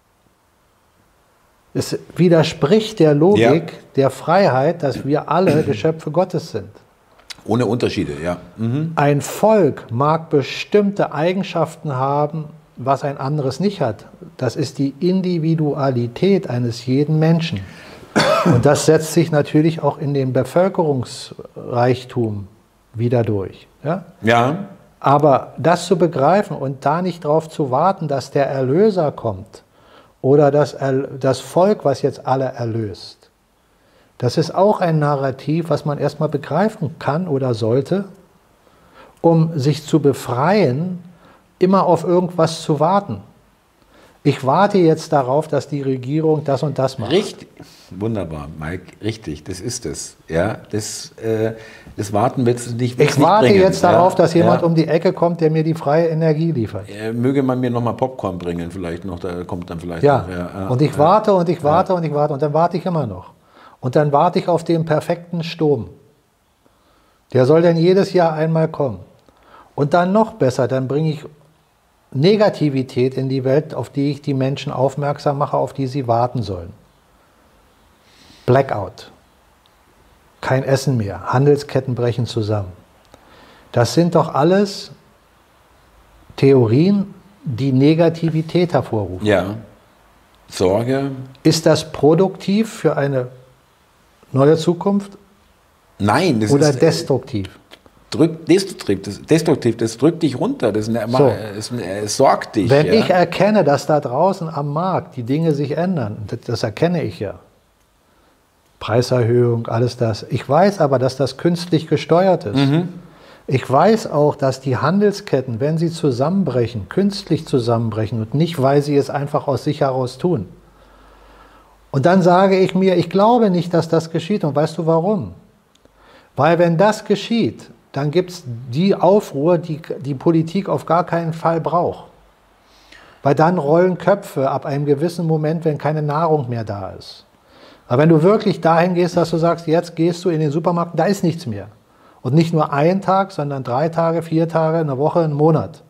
Es widerspricht der Logik Ja. der Freiheit, dass wir alle Geschöpfe Gottes sind. Ohne Unterschiede, ja. Mhm. Ein Volk mag bestimmte Eigenschaften haben, was ein anderes nicht hat. Das ist die Individualität eines jeden Menschen. Und das setzt sich natürlich auch in den Bevölkerungsreichtum wieder durch. Ja? Ja. Aber das zu begreifen und da nicht darauf zu warten, dass der Erlöser kommt oder das, das Volk, was jetzt alle erlöst, das ist auch ein Narrativ, was man erstmal begreifen kann oder sollte, um sich zu befreien, immer auf irgendwas zu warten. Ich warte jetzt darauf, dass die Regierung das und das macht. Richtig, wunderbar, Mike, richtig, das ist es. Ja, das, äh, das Warten wird es nicht Ich warte bringen. jetzt darauf, ja, dass jemand ja. um die Ecke kommt, der mir die freie Energie liefert. Äh, möge man mir nochmal Popcorn bringen, vielleicht noch, da kommt dann vielleicht Ja, noch. Ja, und ich ja. warte und ich warte ja. und ich warte und dann warte ich immer noch. Und dann warte ich auf den perfekten Sturm. Der soll dann jedes Jahr einmal kommen. Und dann noch besser, dann bringe ich Negativität in die Welt, auf die ich die Menschen aufmerksam mache, auf die sie warten sollen. Blackout. Kein Essen mehr. Handelsketten brechen zusammen. Das sind doch alles Theorien, die Negativität hervorrufen. Ja. Sorge. Ist das produktiv für eine neue Zukunft? Nein. Das oder ist, destruktiv? Drück, destruktiv, das, destruktiv, das drückt dich runter, das, eine, so. es, es sorgt dich. Wenn ja. ich erkenne, dass da draußen am Markt die Dinge sich ändern, das, das erkenne ich ja. Preiserhöhung, alles das. Ich weiß aber, dass das künstlich gesteuert ist. Mhm. Ich weiß auch, dass die Handelsketten, wenn sie zusammenbrechen, künstlich zusammenbrechen und nicht, weil sie es einfach aus sich heraus tun. Und dann sage ich mir, ich glaube nicht, dass das geschieht. Und weißt du warum? Weil wenn das geschieht, dann gibt es die Aufruhr, die die Politik auf gar keinen Fall braucht. Weil dann rollen Köpfe ab einem gewissen Moment, wenn keine Nahrung mehr da ist. Aber wenn du wirklich dahin gehst, dass du sagst, jetzt gehst du in den Supermarkt, da ist nichts mehr. Und nicht nur ein Tag, sondern drei Tage, vier Tage, eine Woche, einen Monat.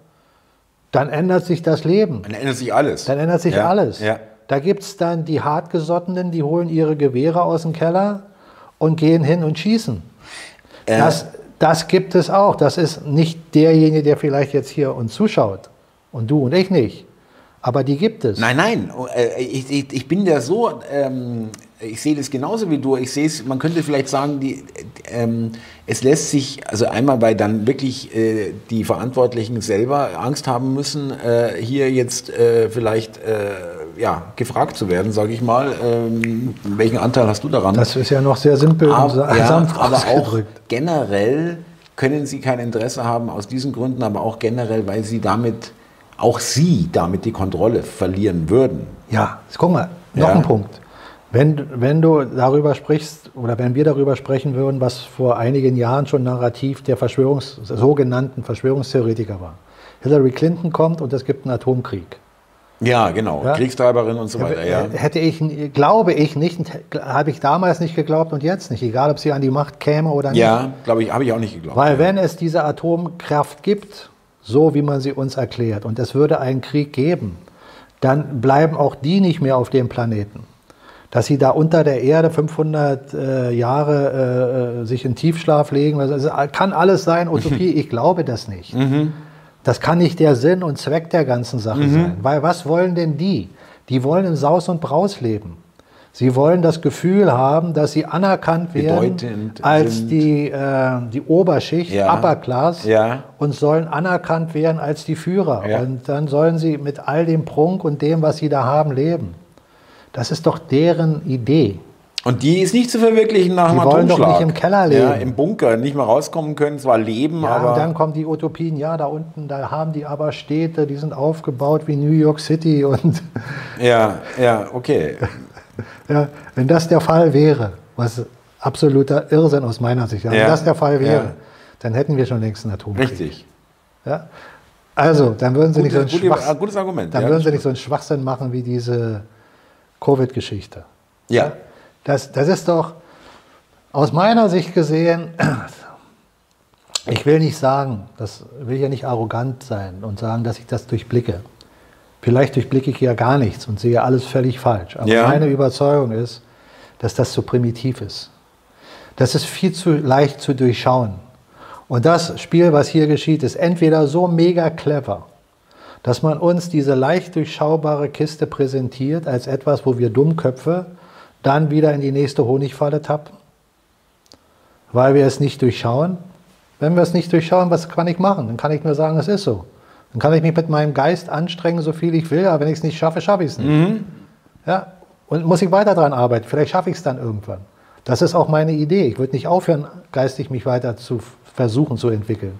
Dann ändert sich das Leben. Dann ändert sich alles. Dann ändert sich ja, alles. Ja. Da gibt es dann die Hartgesottenen, die holen ihre Gewehre aus dem Keller und gehen hin und schießen. Äh. Das, das gibt es auch. Das ist nicht derjenige, der vielleicht jetzt hier uns zuschaut. Und du und ich nicht. Aber die gibt es. Nein, nein. Ich, ich, ich bin ja so, ähm, ich sehe das genauso wie du. Ich sehe es, man könnte vielleicht sagen, die, ähm, es lässt sich, also einmal, weil dann wirklich äh, die Verantwortlichen selber Angst haben müssen, äh, hier jetzt äh, vielleicht äh, ja, gefragt zu werden, sage ich mal. Ähm, welchen Anteil hast du daran? Das ist ja noch sehr simpel aber, und ja, sanft aber auch ausgedrückt. Generell können sie kein Interesse haben aus diesen Gründen, aber auch generell, weil sie damit auch sie damit die Kontrolle verlieren würden. Ja, guck mal, noch ja. ein Punkt. Wenn, wenn du darüber sprichst, oder wenn wir darüber sprechen würden, was vor einigen Jahren schon Narrativ der Verschwörungs-, sogenannten Verschwörungstheoretiker war. Hillary Clinton kommt und es gibt einen Atomkrieg. Ja, genau. Ja? Kriegstreiberin und so weiter. Ja. Hätte ich, glaube ich nicht, habe ich damals nicht geglaubt und jetzt nicht, egal ob sie an die Macht käme oder nicht. Ja, glaube ich, habe ich auch nicht geglaubt. Weil ja. wenn es diese Atomkraft gibt, so wie man sie uns erklärt, und es würde einen Krieg geben, dann bleiben auch die nicht mehr auf dem Planeten. Dass sie da unter der Erde fünfhundert äh, Jahre äh, sich in Tiefschlaf legen, also kann alles sein, Utopie, ich glaube das nicht. Mhm. Das kann nicht der Sinn und Zweck der ganzen Sache mhm. sein. Weil was wollen denn die? Die wollen in Saus und Braus leben. Sie wollen das Gefühl haben, dass sie anerkannt werden Bedeutend als sind. die, äh, die Oberschicht, ja. Upper Class, ja. und sollen anerkannt werden als die Führer. Ja. Und dann sollen sie mit all dem Prunk und dem, was sie da haben, leben. Das ist doch deren Idee. Und die ist nicht zu verwirklichen nach Die dem wollen Atomschlag. doch nicht im Keller leben. Ja, im Bunker, nicht mehr rauskommen können, zwar leben, Ja, aber... und dann kommen die Utopien, ja, da unten, da haben die aber Städte, die sind aufgebaut wie New York City und... Ja, ja, okay. Ja, wenn das der Fall wäre, was absoluter Irrsinn aus meiner Sicht, ja, wenn ja, das der Fall wäre, ja. dann hätten wir schon längst einen Atomkrieg. Richtig. Ja? Also, dann würden sie Gute, nicht so einen gute, Schwachsinn, gutes Argument. dann ja, würden sie nicht so einen Schwachsinn machen wie diese Covid-Geschichte. Ja. Ja? Das, das ist doch aus meiner Sicht gesehen, ich will nicht sagen, das will ja nicht arrogant sein und sagen, dass ich das durchblicke. Vielleicht durchblicke ich ja gar nichts und sehe alles völlig falsch. Aber ja. meine Überzeugung ist, dass das zu primitiv ist. Das ist viel zu leicht zu durchschauen. Und das Spiel, was hier geschieht, ist entweder so mega clever, dass man uns diese leicht durchschaubare Kiste präsentiert als etwas, wo wir Dummköpfe dann wieder in die nächste Honigfalle tappen, weil wir es nicht durchschauen. Wenn wir es nicht durchschauen, was kann ich machen? Dann kann ich nur sagen, es ist so. Dann kann ich mich mit meinem Geist anstrengen, so viel ich will, aber wenn ich es nicht schaffe, schaffe ich es nicht. Mhm. Ja? Und muss ich weiter daran arbeiten. Vielleicht schaffe ich es dann irgendwann. Das ist auch meine Idee. Ich würde nicht aufhören, geistig mich weiter zu versuchen zu entwickeln.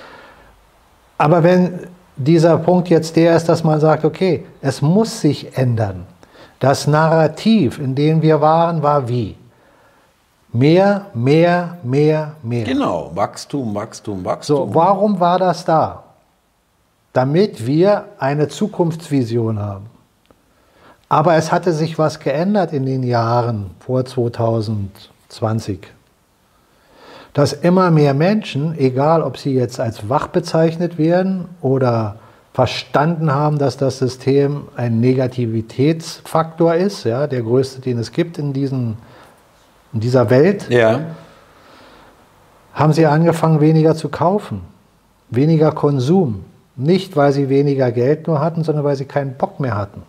Aber wenn dieser Punkt jetzt der ist, dass man sagt, okay, es muss sich ändern. Das Narrativ, in dem wir waren, war wie? Mehr, mehr, mehr, mehr. Genau, Wachstum, Wachstum, Wachstum. So, warum war das da? Damit wir eine Zukunftsvision haben. Aber es hatte sich was geändert in den Jahren vor zweitausendzwanzig. Dass immer mehr Menschen, egal ob sie jetzt als wach bezeichnet werden oder verstanden haben, dass das System ein Negativitätsfaktor ist, ja, der größte, den es gibt in, diesen, in dieser Welt, ja. haben sie angefangen, weniger zu kaufen, weniger Konsum. Nicht, weil sie weniger Geld nur hatten, sondern weil sie keinen Bock mehr hatten.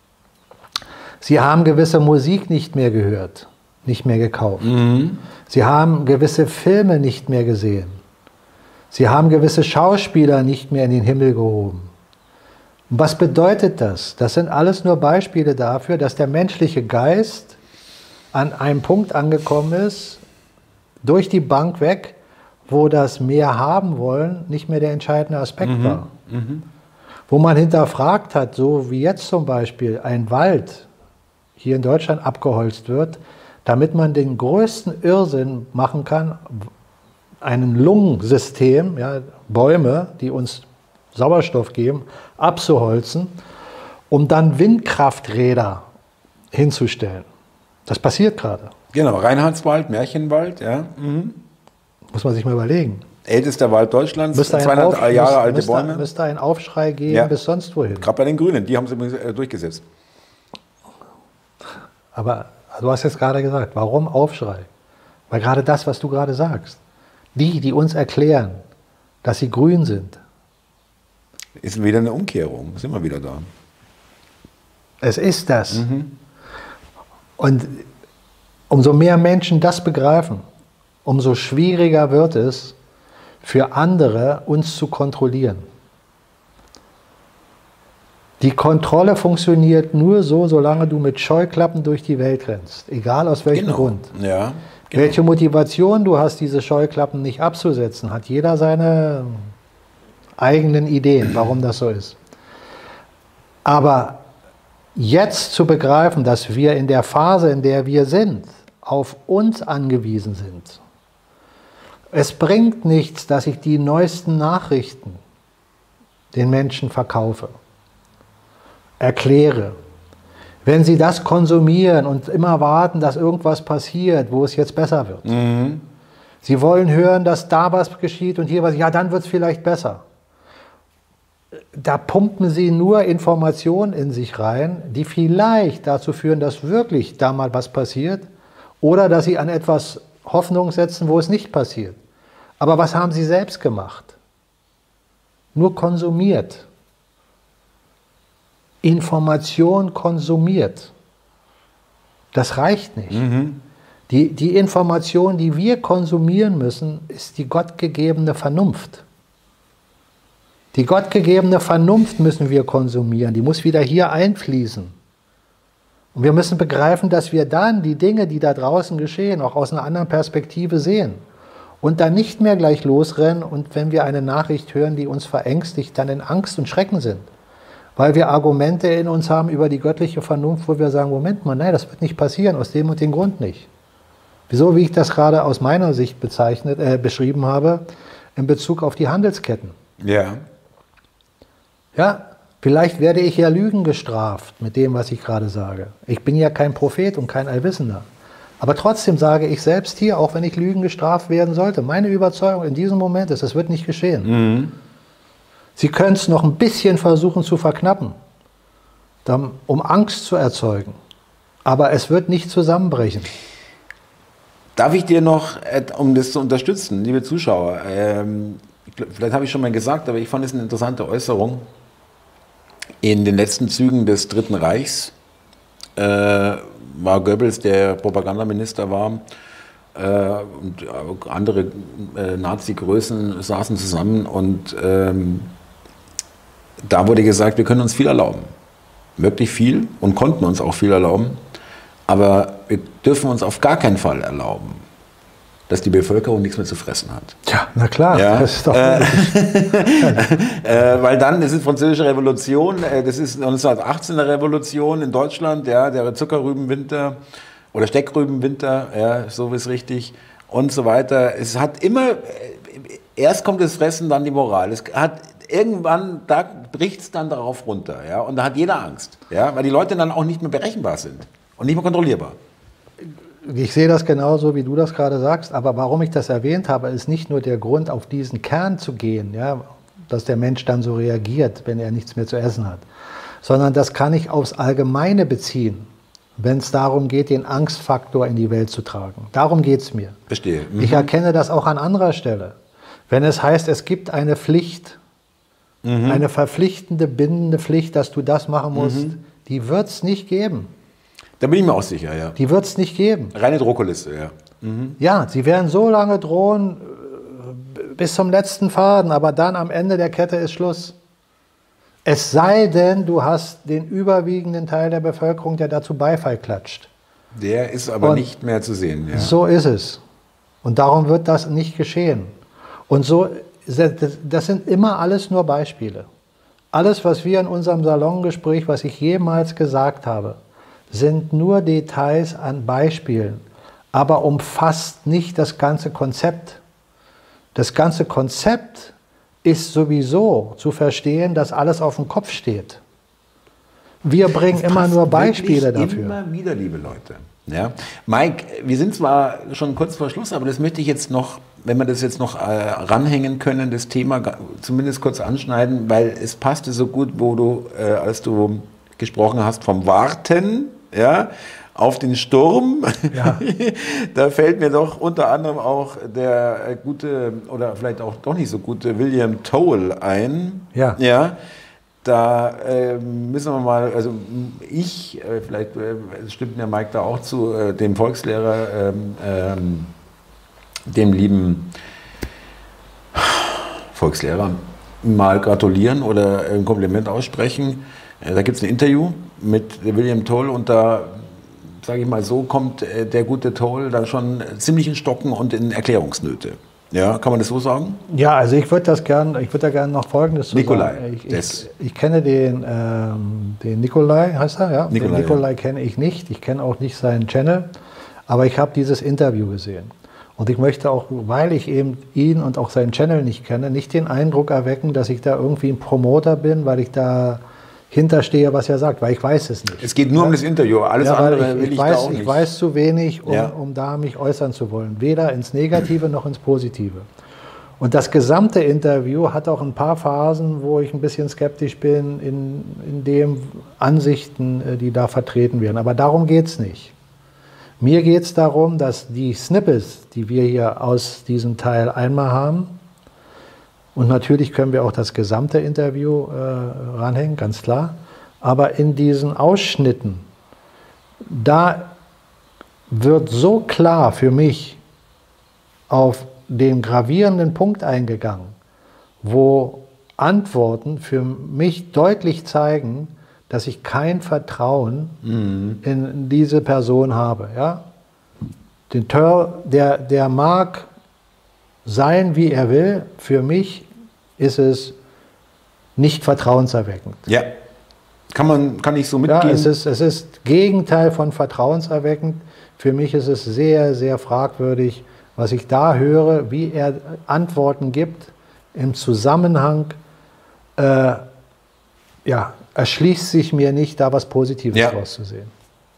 Sie haben gewisse Musik nicht mehr gehört, nicht mehr gekauft. Mhm. Sie haben gewisse Filme nicht mehr gesehen. Sie haben gewisse Schauspieler nicht mehr in den Himmel gehoben. Und was bedeutet das? Das sind alles nur Beispiele dafür, dass der menschliche Geist an einem Punkt angekommen ist, durch die Bank weg, wo das mehr haben wollen nicht mehr der entscheidende Aspekt mhm. war. Mhm. Wo man hinterfragt hat, so wie jetzt zum Beispiel ein Wald hier in Deutschland abgeholzt wird, damit man den größten Irrsinn machen kann, ein Lungensystem, ja, Bäume, die uns Sauerstoff geben, abzuholzen, um dann Windkrafträder hinzustellen. Das passiert gerade. Genau, Reinhardswald, Märchenwald, ja. Mhm. Muss man sich mal überlegen. Ältester Wald Deutschlands, zweihundert Auf, Jahre alte müsste, Bäume. Müsste ein Aufschrei geben ja. bis sonst wohin. Gerade bei den Grünen, die haben es übrigens äh, durchgesetzt. Aber du hast jetzt gerade gesagt, warum Aufschrei? Weil gerade das, was du gerade sagst, die, die uns erklären, dass sie grün sind. Ist wieder eine Umkehrung, sind wir wieder da. Es ist das. Mhm. Und umso mehr Menschen das begreifen, umso schwieriger wird es für andere, uns zu kontrollieren. Die Kontrolle funktioniert nur so, solange du mit Scheuklappen durch die Welt rennst, egal aus welchem genau. Grund. Ja, genau. Welche Motivation du hast, diese Scheuklappen nicht abzusetzen, hat jeder seine eigenen Ideen, warum das so ist. Aber jetzt zu begreifen, dass wir in der Phase, in der wir sind, auf uns angewiesen sind. Es bringt nichts, dass ich die neuesten Nachrichten den Menschen verkaufe, erkläre. Wenn sie das konsumieren und immer warten, dass irgendwas passiert, wo es jetzt besser wird. Mhm. Sie wollen hören, dass da was geschieht und hier was, ja, dann wird es vielleicht besser. Da pumpen sie nur Informationen in sich rein, die vielleicht dazu führen, dass wirklich da mal was passiert oder dass sie an etwas Hoffnung setzen, wo es nicht passiert. Aber was haben sie selbst gemacht? Nur konsumiert. Information konsumiert. Das reicht nicht. Mhm. Die, die Information, die wir konsumieren müssen, ist die gottgegebene Vernunft. Die gottgegebene Vernunft müssen wir konsumieren, die muss wieder hier einfließen. Und wir müssen begreifen, dass wir dann die Dinge, die da draußen geschehen, auch aus einer anderen Perspektive sehen. Und dann nicht mehr gleich losrennen und wenn wir eine Nachricht hören, die uns verängstigt, dann in Angst und Schrecken sind. Weil wir Argumente in uns haben über die göttliche Vernunft, wo wir sagen, Moment mal, nein, das wird nicht passieren, aus dem und dem Grund nicht. Wieso, wie ich das gerade aus meiner Sicht bezeichnet, äh, beschrieben habe, in Bezug auf die Handelsketten. Ja. Ja, vielleicht werde ich ja Lügen gestraft mit dem, was ich gerade sage. Ich bin ja kein Prophet und kein Allwissender. Aber trotzdem sage ich selbst hier, auch wenn ich Lügen gestraft werden sollte, meine Überzeugung in diesem Moment ist, es wird nicht geschehen. Mhm. Sie können es noch ein bisschen versuchen zu verknappen, um Angst zu erzeugen. Aber es wird nicht zusammenbrechen. Darf ich dir noch, um das zu unterstützen, liebe Zuschauer, ähm, vielleicht habe ich schon mal gesagt, aber ich fand es eine interessante Äußerung. In den letzten Zügen des Dritten Reichs äh, war Goebbels, der Propagandaminister war, äh, und andere äh, Nazi-Größen saßen zusammen und ähm, da wurde gesagt, wir können uns viel erlauben. Wirklich viel und konnten uns auch viel erlauben. Aber wir dürfen uns auf gar keinen Fall erlauben, dass die Bevölkerung nichts mehr zu fressen hat. Ja, na klar, ja. das ist doch äh, äh, weil dann, das ist französische Revolution, äh, das ist neunzehnhundertachtzehner Revolution in Deutschland, ja, der Zuckerrübenwinter oder Steckrübenwinter, ja, so ist richtig, und so weiter. Es hat immer, äh, erst kommt das Fressen, dann die Moral. Es hat irgendwann, da bricht es dann darauf runter, ja, und da hat jeder Angst, ja, weil die Leute dann auch nicht mehr berechenbar sind und nicht mehr kontrollierbar. Ich sehe das genauso, wie du das gerade sagst, aber warum ich das erwähnt habe, ist nicht nur der Grund, auf diesen Kern zu gehen, ja, dass der Mensch dann so reagiert, wenn er nichts mehr zu essen hat, sondern das kann ich aufs Allgemeine beziehen, wenn es darum geht, den Angstfaktor in die Welt zu tragen. Darum geht es mir. Verstehe. Mhm. Ich erkenne das auch an anderer Stelle. Wenn es heißt, es gibt eine Pflicht, mhm. eine verpflichtende, bindende Pflicht, dass du das machen musst, mhm. die wird es nicht geben. Da bin ich mir auch sicher, ja. Die wird es nicht geben. Reine Drohkulisse, ja. Mhm. Ja, sie werden so lange drohen, bis zum letzten Faden, aber dann am Ende der Kette ist Schluss. Es sei denn, du hast den überwiegenden Teil der Bevölkerung, der dazu Beifall klatscht. Der ist aber Und nicht mehr zu sehen. Ja. So ist es. Und darum wird das nicht geschehen. Und so, das sind immer alles nur Beispiele. Alles, was wir in unserem Salongespräch, was ich jemals gesagt habe, sind nur Details an Beispielen, aber umfasst nicht das ganze Konzept. Das ganze Konzept ist sowieso zu verstehen, dass alles auf dem Kopf steht. Wir bringen immer nur Beispiele dafür. Immer wieder, liebe Leute. Ja. Mike, wir sind zwar schon kurz vor Schluss, aber das möchte ich jetzt noch, wenn wir das jetzt noch äh, ranhängen können, das Thema zumindest kurz anschneiden, weil es passte so gut, wo du, äh, als du gesprochen hast vom Warten, ja, auf den Sturm. Ja. Da fällt mir doch unter anderem auch der gute oder vielleicht auch doch nicht so gute William Toll ein. Ja. Ja. Da äh, müssen wir mal, also ich, äh, vielleicht äh, stimmt mir Mike da auch zu, äh, dem Volkslehrer, ähm, ähm, dem lieben Volkslehrer, mal gratulieren oder ein Kompliment aussprechen. Äh, da gibt es ein Interview mit William Toll und da, sage ich mal so, kommt äh, der gute Toll da schon ziemlich in Stocken und in Erklärungsnöte. Ja, kann man das so sagen? Ja, also ich würde das gern, ich würde da gerne noch Folgendes zu Nikolai. sagen. Ich, ich, ich kenne den, ähm, den Nikolai, heißt er, ja? Nikolai, den Nikolai ja. kenne ich nicht. Ich kenne auch nicht seinen Channel, aber ich habe dieses Interview gesehen. Und ich möchte auch, weil ich eben ihn und auch seinen Channel nicht kenne, nicht den Eindruck erwecken, dass ich da irgendwie ein Promoter bin, weil ich da hinterstehe, was er sagt, weil ich weiß es nicht. Es geht nur ja? um das Interview, alles ja, andere ich, will ich, ich weiß, da auch nicht. Ich weiß zu wenig, um, ja. um da mich äußern zu wollen. Weder ins Negative noch ins Positive. Und das gesamte Interview hat auch ein paar Phasen, wo ich ein bisschen skeptisch bin in, in den Ansichten, die da vertreten werden. Aber darum geht es nicht. Mir geht es darum, dass die Snippets, die wir hier aus diesem Teil einmal haben, und natürlich können wir auch das gesamte Interview äh, ranhängen, ganz klar, aber in diesen Ausschnitten, da wird so klar für mich auf den gravierenden Punkt eingegangen, wo Antworten für mich deutlich zeigen, dass ich kein Vertrauen mhm. in diese Person habe. Ja? Den Tör, der, der mag sein, wie er will. Für mich ist es nicht vertrauenserweckend. Ja, kann man, kann ich so mitgehen? Ja, es ist, es ist Gegenteil von vertrauenserweckend. Für mich ist es sehr, sehr fragwürdig, was ich da höre, wie er Antworten gibt im Zusammenhang, äh, ja, erschließt sich mir nicht, da was Positives ja. draus zu sehen.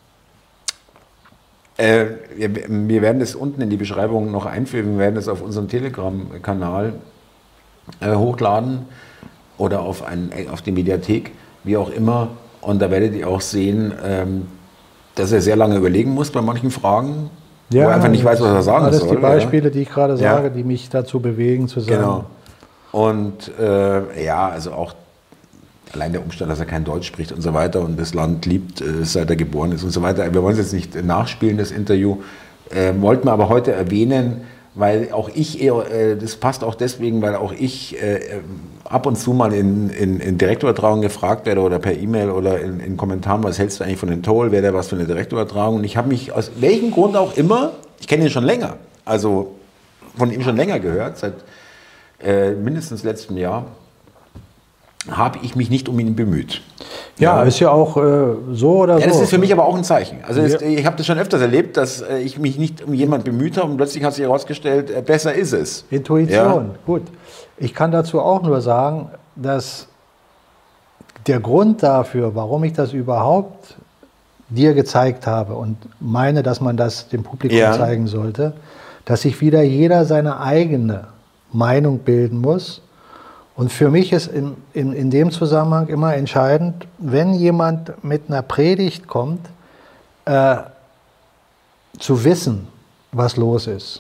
Äh, wir, wir werden es unten in die Beschreibung noch einfügen, wir werden es auf unserem Telegram-Kanal äh, hochladen oder auf, ein, auf die Mediathek, wie auch immer. Und da werdet ihr auch sehen, ähm, dass er sehr lange überlegen muss bei manchen Fragen. ja, wo er einfach nicht weiß, was er sagen alles soll. Alles die Beispiele, ja. die ich gerade sage, ja. die mich dazu bewegen, zu sagen. Genau. Und äh, ja, also auch allein der Umstand, dass er kein Deutsch spricht und so weiter und das Land liebt, äh, seit er geboren ist und so weiter. Wir wollen es jetzt nicht nachspielen, das Interview. Äh, wollten wir aber heute erwähnen, weil auch ich, eher, äh, das passt auch deswegen, weil auch ich äh, ab und zu mal in, in, in Direktübertragung gefragt werde oder per E-Mail oder in, in Kommentaren, was hältst du eigentlich von dem Toll, wäre der was für eine Direktübertragung? Und ich habe mich aus welchem Grund auch immer, ich kenne ihn schon länger, also von ihm schon länger gehört, seit äh, mindestens letztem Jahr, habe ich mich nicht um ihn bemüht. Ja, ja. Ist ja auch äh, so oder ja, so. Das ist für mich aber auch ein Zeichen. Also ja. das, ich habe das schon öfters erlebt, dass äh, ich mich nicht um jemanden bemüht habe und plötzlich hat sich herausgestellt, äh, besser ist es. Intuition, ja. Gut. Ich kann dazu auch nur sagen, dass der Grund dafür, warum ich das überhaupt dir gezeigt habe und meine, dass man das dem Publikum ja. zeigen sollte, dass sich wieder jeder seine eigene Meinung bilden muss. Und für mich ist in, in, in dem Zusammenhang immer entscheidend, wenn jemand mit einer Predigt kommt, äh, zu wissen, was los ist.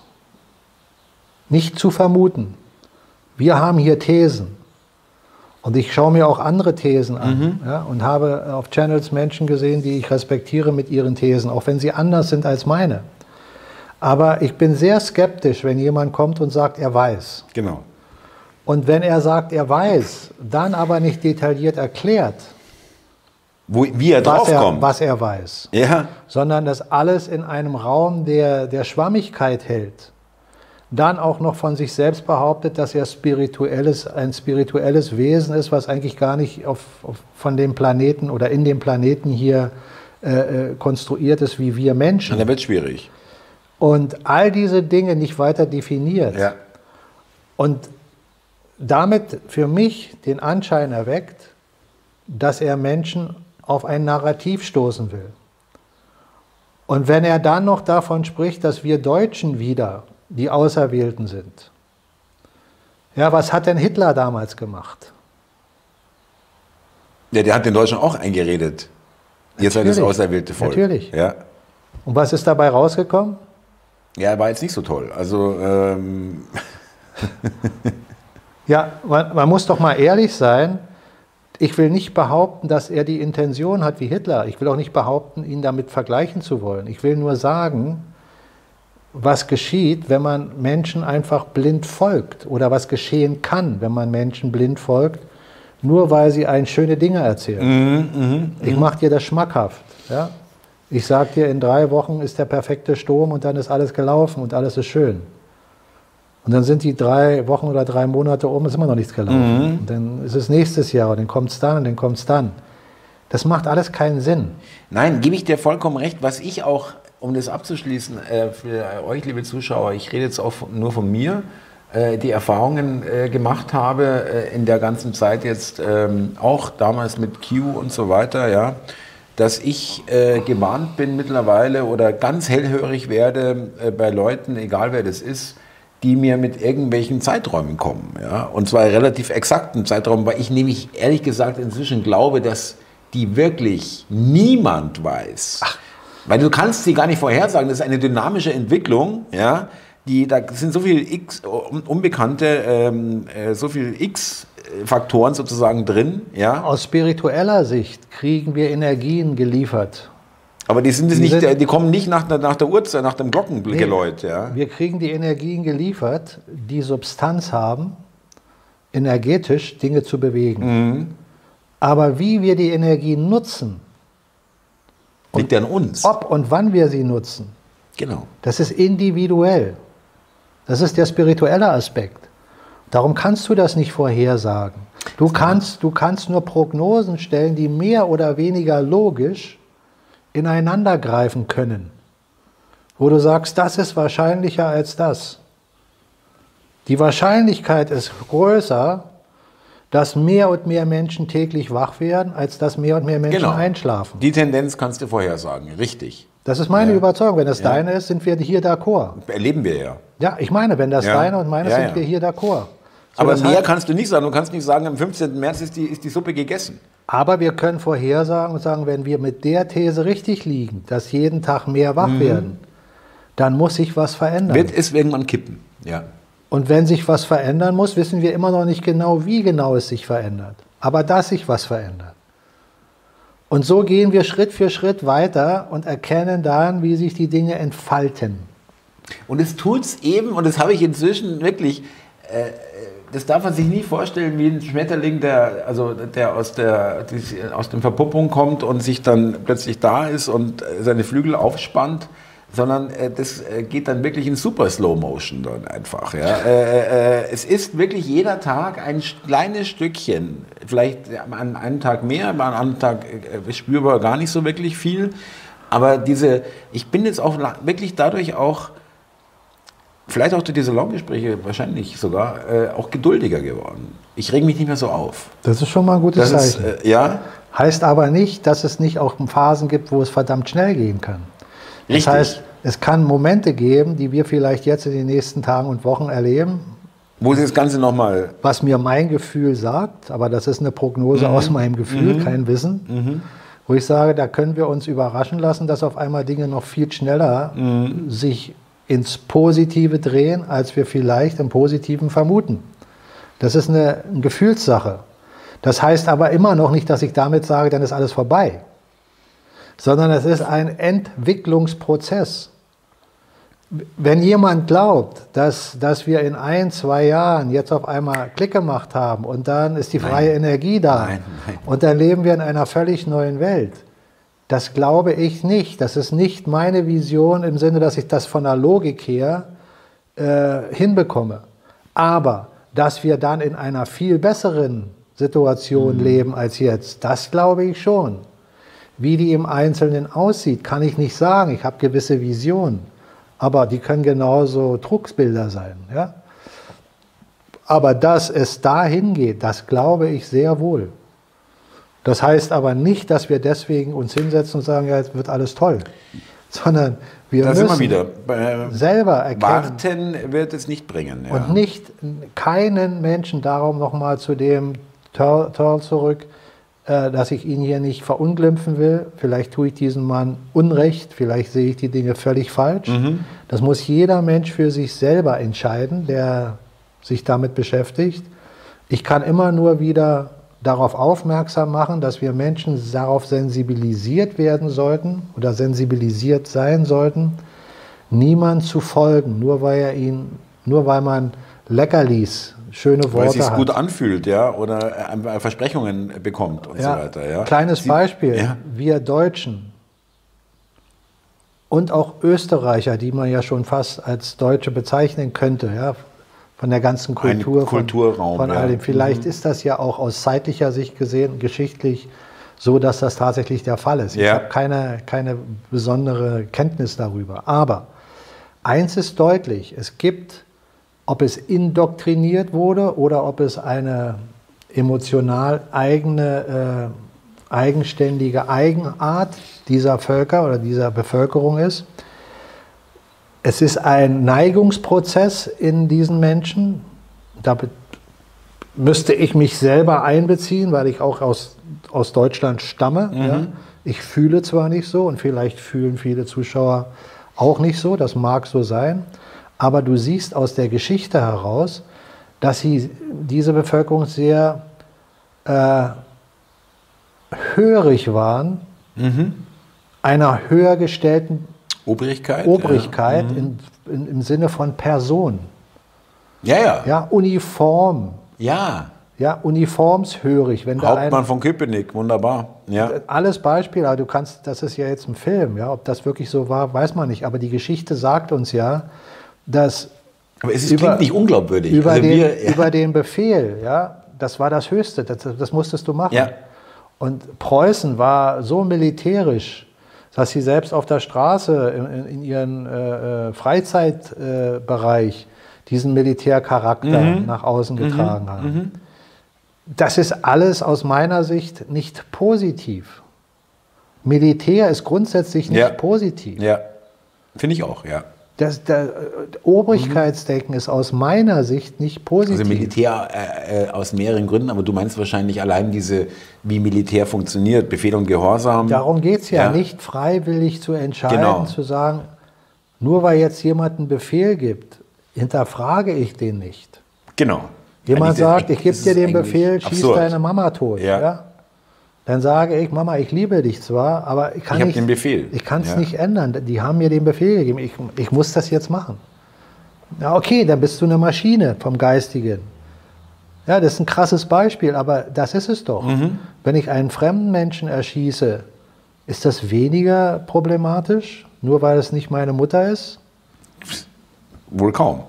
Nicht zu vermuten. Wir haben hier Thesen. Und ich schaue mir auch andere Thesen an. Mhm. Ja, und habe auf Channels Menschen gesehen, die ich respektiere mit ihren Thesen, auch wenn sie anders sind als meine. Aber ich bin sehr skeptisch, wenn jemand kommt und sagt, er weiß. Genau. Und wenn er sagt, er weiß, dann aber nicht detailliert erklärt, Wo, wie er was, er, draufkommt. was er weiß, ja. sondern das alles in einem Raum der, der Schwammigkeit hält, dann auch noch von sich selbst behauptet, dass er spirituelles, ein spirituelles Wesen ist, was eigentlich gar nicht auf, auf, von dem Planeten oder in dem Planeten hier äh, konstruiert ist wie wir Menschen. Und dann wird es schwierig. Und all diese Dinge nicht weiter definiert. Ja. Und damit für mich den Anschein erweckt, dass er Menschen auf ein Narrativ stoßen will. Und wenn er dann noch davon spricht, dass wir Deutschen wieder die Auserwählten sind. Ja, was hat denn Hitler damals gemacht? Ja, der hat den Deutschen auch eingeredet. Ihr seid das auserwählte Volk. Natürlich. Ja. Und was ist dabei rausgekommen? Ja, war jetzt nicht so toll. Also ähm ja, man, man muss doch mal ehrlich sein. Ich will nicht behaupten, dass er die Intention hat wie Hitler. Ich will auch nicht behaupten, ihn damit vergleichen zu wollen. Ich will nur sagen, was geschieht, wenn man Menschen einfach blind folgt oder was geschehen kann, wenn man Menschen blind folgt, nur weil sie einen schöne Dinge erzählen. Mhm, mh, ich mache dir das schmackhaft. Ja? Ich sage dir, in drei Wochen ist der perfekte Sturm und dann ist alles gelaufen und alles ist schön. Und dann sind die drei Wochen oder drei Monate um, ist immer noch nichts gelaufen. Mhm. Und dann ist es nächstes Jahr und dann kommt es dann und dann kommt es dann. Das macht alles keinen Sinn. Nein, gebe ich dir vollkommen recht. Was ich auch, um das abzuschließen, äh, für euch, liebe Zuschauer, ich rede jetzt auch nur von mir, äh, die Erfahrungen äh, gemacht habe äh, in der ganzen Zeit jetzt, ähm, auch damals mit Q und so weiter, ja, dass ich äh, gewarnt bin mittlerweile oder ganz hellhörig werde äh, bei Leuten, egal wer das ist, die mir mit irgendwelchen Zeiträumen kommen. Ja? Und zwar relativ exakten Zeiträumen, weil ich nämlich ehrlich gesagt inzwischen glaube, dass die wirklich niemand weiß. Ach. Weil du kannst sie gar nicht vorhersagen. Das ist eine dynamische Entwicklung. Ja? Die, da sind so viele X, Unbekannte, ähm, äh, so viele X-Faktoren sozusagen drin. Ja? Aus spiritueller Sicht kriegen wir Energien geliefert. Aber die, sind es die, nicht, sind, die kommen nicht nach, nach der Uhrzeit, nach dem Glockengeläut. Nee, ja. Wir kriegen die Energien geliefert, die Substanz haben, energetisch Dinge zu bewegen. Mhm. Aber wie wir die Energien nutzen, liegt ja an uns. Ob und wann wir sie nutzen, genau. Das ist individuell. Das ist der spirituelle Aspekt. Darum kannst du das nicht vorhersagen. Du kannst, du kannst nur Prognosen stellen, die mehr oder weniger logisch ineinander greifen können, wo du sagst, das ist wahrscheinlicher als das. Die Wahrscheinlichkeit ist größer, dass mehr und mehr Menschen täglich wach werden, als dass mehr und mehr Menschen genau. einschlafen. Die Tendenz kannst du vorhersagen, richtig. Das ist meine ja. Überzeugung. Wenn das ja. deine ist, sind wir hier d'accord. Erleben wir ja. Ja, ich meine, wenn das ja. deine und meine ja, sind ja. wir hier d'accord. So, aber mehr kannst du nicht sagen. Du kannst nicht sagen, am fünfzehnten März ist die, ist die Suppe gegessen. Aber wir können vorhersagen und sagen, wenn wir mit der These richtig liegen, dass jeden Tag mehr wach mhm. werden, dann muss sich was verändern. Wird es irgendwann kippen, ja. Und wenn sich was verändern muss, wissen wir immer noch nicht genau, wie genau es sich verändert. Aber dass sich was verändert. Und so gehen wir Schritt für Schritt weiter und erkennen dann, wie sich die Dinge entfalten. Und es tut es eben, und das habe ich inzwischen wirklich, äh, das darf man sich nie vorstellen, wie ein Schmetterling, der, also der aus der die, aus der Verpuppung kommt und sich dann plötzlich da ist und seine Flügel aufspannt, sondern äh, das äh, geht dann wirklich in super Slow Motion dann einfach. Ja? Äh, äh, es ist wirklich jeder Tag ein kleines Stückchen, vielleicht an einem Tag mehr, an einem anderen Tag äh, spürbar gar nicht so wirklich viel, aber diese, ich bin jetzt auch wirklich dadurch auch, vielleicht auch durch diese Salongespräche, wahrscheinlich sogar, äh, auch geduldiger geworden. Ich reg mich nicht mehr so auf. Das ist schon mal ein gutes das Zeichen. Ist, äh, ja? Heißt aber nicht, dass es nicht auch Phasen gibt, wo es verdammt schnell gehen kann. Das Richtig. heißt, es kann Momente geben, die wir vielleicht jetzt in den nächsten Tagen und Wochen erleben. Wo Sie das Ganze nochmal... Was mir mein Gefühl sagt, aber das ist eine Prognose mhm. aus meinem Gefühl, mhm. kein Wissen. Mhm. Wo ich sage, da können wir uns überraschen lassen, dass auf einmal Dinge noch viel schneller mhm. sich ins Positive drehen, als wir vielleicht im Positiven vermuten. Das ist eine, eine Gefühlssache. Das heißt aber immer noch nicht, dass ich damit sage, dann ist alles vorbei. Sondern es ist ein Entwicklungsprozess. Wenn jemand glaubt, dass, dass wir in ein, zwei Jahren jetzt auf einmal Klick gemacht haben und dann ist die freie nein. Energie da nein, nein. und dann leben wir in einer völlig neuen Welt, das glaube ich nicht. Das ist nicht meine Vision im Sinne, dass ich das von der Logik her äh, hinbekomme. Aber dass wir dann in einer viel besseren Situation mhm. leben als jetzt, das glaube ich schon. Wie die im Einzelnen aussieht, kann ich nicht sagen. Ich habe gewisse Visionen. Aber die können genauso Drucksbilder sein. Ja? Aber dass es dahin geht, das glaube ich sehr wohl. Das heißt aber nicht, dass wir deswegen uns hinsetzen und sagen, ja, jetzt wird alles toll. Sondern wir das müssen immer wieder. Äh, selber erkennen. Warten wird es nicht bringen. Ja. Und nicht keinen Menschen, darum nochmal zu dem Turl zurück, äh, dass ich ihn hier nicht verunglimpfen will. Vielleicht tue ich diesem Mann Unrecht, vielleicht sehe ich die Dinge völlig falsch. Mhm. Das muss jeder Mensch für sich selber entscheiden, der sich damit beschäftigt. Ich kann immer nur wieder darauf aufmerksam machen, dass wir Menschen darauf sensibilisiert werden sollten oder sensibilisiert sein sollten, niemand zu folgen, nur weil er ihn, nur weil man Leckerlis, schöne Worte hat. Weil es sich gut anfühlt, ja, oder Versprechungen bekommt und ja, so weiter. Ja. Kleines Sie, Beispiel, ja. wir Deutschen und auch Österreicher, die man ja schon fast als Deutsche bezeichnen könnte, ja, von der ganzen Kultur, Ein Kulturraum, von, von all dem. Vielleicht mhm. ist das ja auch aus zeitlicher Sicht gesehen, geschichtlich, so, dass das tatsächlich der Fall ist. Ja. Ich habe keine, keine besondere Kenntnis darüber. Aber eins ist deutlich, es gibt, ob es indoktriniert wurde oder ob es eine emotional eigene, äh, eigenständige Eigenart dieser Völker oder dieser Bevölkerung ist. Es ist ein Neigungsprozess in diesen Menschen. Da müsste ich mich selber einbeziehen, weil ich auch aus, aus Deutschland stamme. Mhm. Ja. Ich fühle zwar nicht so und vielleicht fühlen viele Zuschauer auch nicht so, das mag so sein, aber du siehst aus der Geschichte heraus, dass sie, diese Bevölkerung sehr äh, hörig waren, mhm. einer höher gestellten Obrigkeit, Obrigkeit ja. in, in, im Sinne von Person. Ja, ja. Ja, Uniform. Ja. Ja, uniformshörig. Wenn da Hauptmann ein, von Köpenick, wunderbar. Ja. Alles Beispiele, aber du kannst, das ist ja jetzt ein Film, ja, ob das wirklich so war, weiß man nicht. Aber die Geschichte sagt uns ja, dass aber es ist, über, klingt nicht unglaubwürdig. Über, also den, wir, ja. über den Befehl, ja, das war das Höchste, das, das musstest du machen. Ja. Und Preußen war so militärisch, dass sie selbst auf der Straße in, in ihren äh, Freizeitbereich äh, diesen Militärcharakter mhm. nach außen getragen mhm. haben. Mhm. Das ist alles aus meiner Sicht nicht positiv. Militär ist grundsätzlich nicht ja. positiv. Ja, finde ich auch, ja. Das, der Obrigkeitsdenken mhm. ist aus meiner Sicht nicht positiv. Also Militär äh, aus mehreren Gründen, aber du meinst wahrscheinlich allein diese, wie Militär funktioniert, Befehl und Gehorsam. Darum geht es ja, ja, nicht freiwillig zu entscheiden, genau. zu sagen, Nur weil jetzt jemand einen Befehl gibt, hinterfrage ich den nicht. Genau. Jemand sagt, ich gebe dir den Befehl, schieß absurd. deine Mama tot. Ja. Ja? Dann sage ich, Mama, ich liebe dich zwar, aber ich kann ich nicht, den Befehl. Ich kann es ja. nicht ändern. Die haben mir den Befehl gegeben. Ich, ich muss das jetzt machen. Ja, okay, dann bist du eine Maschine vom Geistigen. Ja, das ist ein krasses Beispiel, aber das ist es doch. Mhm. Wenn ich einen fremden Menschen erschieße, ist das weniger problematisch, nur weil es nicht meine Mutter ist? Wohl kaum.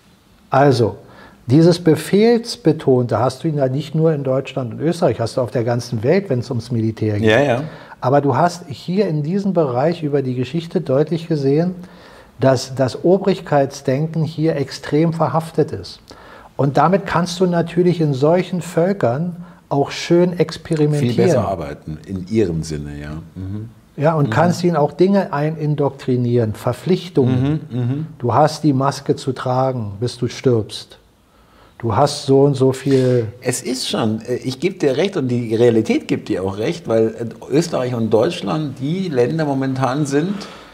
Also, dieses Befehlsbetonte hast du ja nicht nur in Deutschland und Österreich, hast du auf der ganzen Welt, wenn es ums Militär geht. Ja, ja. Aber du hast hier in diesem Bereich über die Geschichte deutlich gesehen, dass das Obrigkeitsdenken hier extrem verhaftet ist. Und damit kannst du natürlich in solchen Völkern auch schön experimentieren. Viel besser arbeiten, in ihrem Sinne, ja. Mhm. Ja, und mhm. kannst ihnen auch Dinge einindoktrinieren, Verpflichtungen. Mhm, mh. Du hast die Maske zu tragen, bis du stirbst. Du hast so und so viel... Es ist schon, ich gebe dir recht und die Realität gibt dir auch recht, weil Österreich und Deutschland die Länder momentan sind,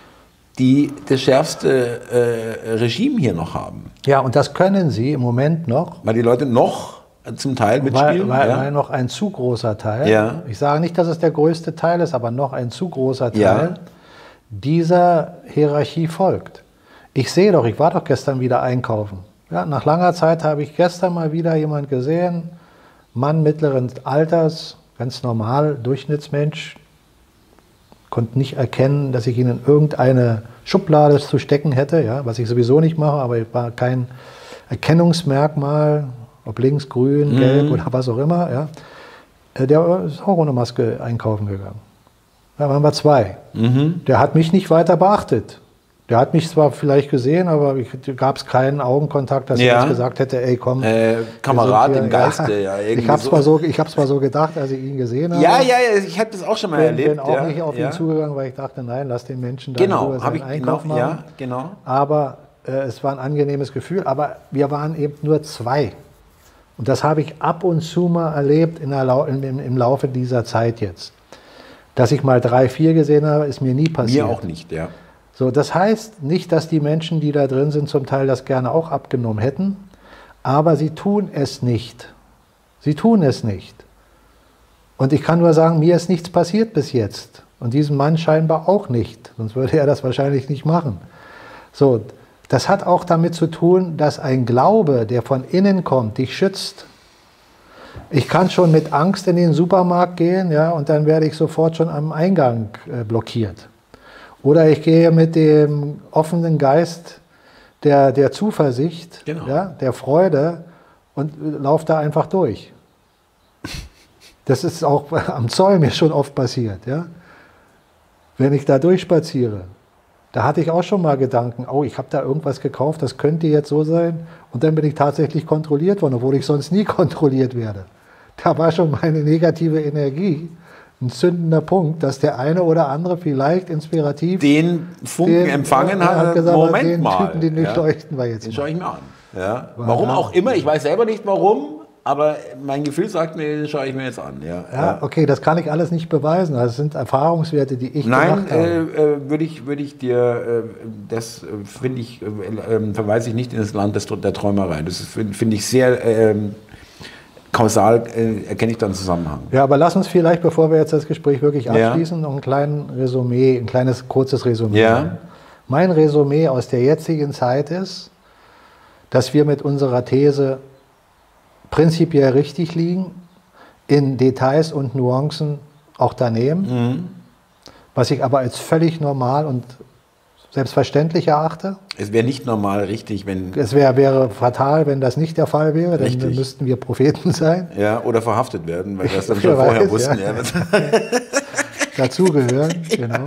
die das schärfste äh, Regime hier noch haben. Ja, und das können sie im Moment noch. Weil die Leute noch zum Teil mitspielen. Weil, weil, ja. weil noch ein zu großer Teil, ja. ich sage nicht, dass es der größte Teil ist, aber noch ein zu großer Teil ja. dieser Hierarchie folgt. Ich sehe doch, ich war doch gestern wieder einkaufen. Ja, nach langer Zeit habe ich gestern mal wieder jemand gesehen, Mann mittleren Alters, ganz normal, Durchschnittsmensch, konnte nicht erkennen, dass ich ihn in irgendeine Schublade zu stecken hätte, ja, was ich sowieso nicht mache, aber es war kein Erkennungsmerkmal, ob links, grün, mhm. gelb oder was auch immer. Ja. Der ist auch ohne Maske einkaufen gegangen. Da waren wir zwei. Mhm. Der hat mich nicht weiter beachtet. Der hat mich zwar vielleicht gesehen, aber gab es keinen Augenkontakt, dass ja. er jetzt gesagt hätte, ey komm. Äh, Kamerad hier, im Geiste. Ja, ja, ich habe es so. mal, so, mal so gedacht, als ich ihn gesehen habe. Ja, ja, ja, ich habe das auch schon mal bin, erlebt. bin auch ja, nicht auf ja. ihn zugegangen, weil ich dachte, nein, lass den Menschen da genau, drüber seinen ich, Einkauf genau, machen. Ja, genau. Aber äh, es war ein angenehmes Gefühl, aber wir waren eben nur zwei. Und das habe ich ab und zu mal erlebt in der Lau im, im Laufe dieser Zeit jetzt. Dass ich mal drei, vier gesehen habe, ist mir nie passiert. Mir auch nicht, ja. So, das heißt nicht, dass die Menschen, die da drin sind, zum Teil das gerne auch abgenommen hätten, aber sie tun es nicht. Sie tun es nicht. Und ich kann nur sagen, mir ist nichts passiert bis jetzt. Und diesem Mann scheinbar auch nicht. Sonst würde er das wahrscheinlich nicht machen. So, das hat auch damit zu tun, dass ein Glaube, der von innen kommt, dich schützt. Ich kann schon mit Angst in den Supermarkt gehen, ja, und dann werde ich sofort schon am Eingang äh, blockiert. Oder ich gehe mit dem offenen Geist der, der Zuversicht, genau. ja, der Freude und laufe da einfach durch. Das ist auch am Zoll mir schon oft passiert. Ja? Wenn ich da durchspaziere, da hatte ich auch schon mal Gedanken, oh, ich habe da irgendwas gekauft, das könnte jetzt so sein. Und dann bin ich tatsächlich kontrolliert worden, obwohl ich sonst nie kontrolliert werde. Da war schon meine negative Energie ein zündender Punkt, dass der eine oder andere vielleicht inspirativ den Funken den, empfangen hat, hat gesagt, Moment den mal. Typen, den ja. leuchten wir jetzt Den mal. schaue ich mir an. Ja. Warum auch immer, ich weiß selber nicht warum, aber mein Gefühl sagt mir, den schaue ich mir jetzt an. Ja, ja, okay, das kann ich alles nicht beweisen. Das sind Erfahrungswerte, die ich Nein, gemacht habe. Nein, äh, würde ich, würd ich dir, äh, das äh, finde ich, äh, verweise ich nicht in das Land des, der Träumerei. Das finde find ich sehr... Äh, kausal äh, erkenne ich dann einen Zusammenhang. Ja, aber lass uns vielleicht, bevor wir jetzt das Gespräch wirklich abschließen, ja. noch ein kleines Resümee, ein kleines kurzes Resümee ja. machen. Mein Resümee aus der jetzigen Zeit ist, dass wir mit unserer These prinzipiell richtig liegen, in Details und Nuancen auch daneben, mhm. was ich aber als völlig normal und selbstverständlich erachte. Es wäre nicht normal richtig, wenn... Es wär, wäre fatal, wenn das nicht der Fall wäre, dann richtig. müssten wir Propheten sein. Ja, oder verhaftet werden, weil wir das dann schon vorher weiß, wussten. Ja. Ja. Dazugehören, genau.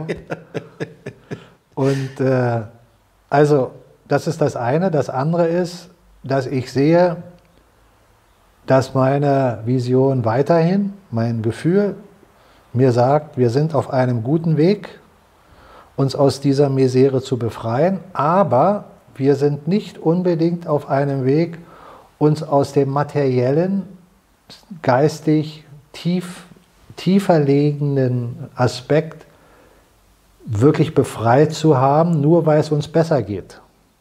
Und äh, also, das ist das eine. Das andere ist, dass ich sehe, dass meine Vision weiterhin, mein Gefühl mir sagt, wir sind auf einem guten Weg, uns aus dieser Misere zu befreien, aber wir sind nicht unbedingt auf einem Weg, uns aus dem materiellen, geistig tief, tiefer liegenden Aspekt wirklich befreit zu haben, nur weil es uns besser geht.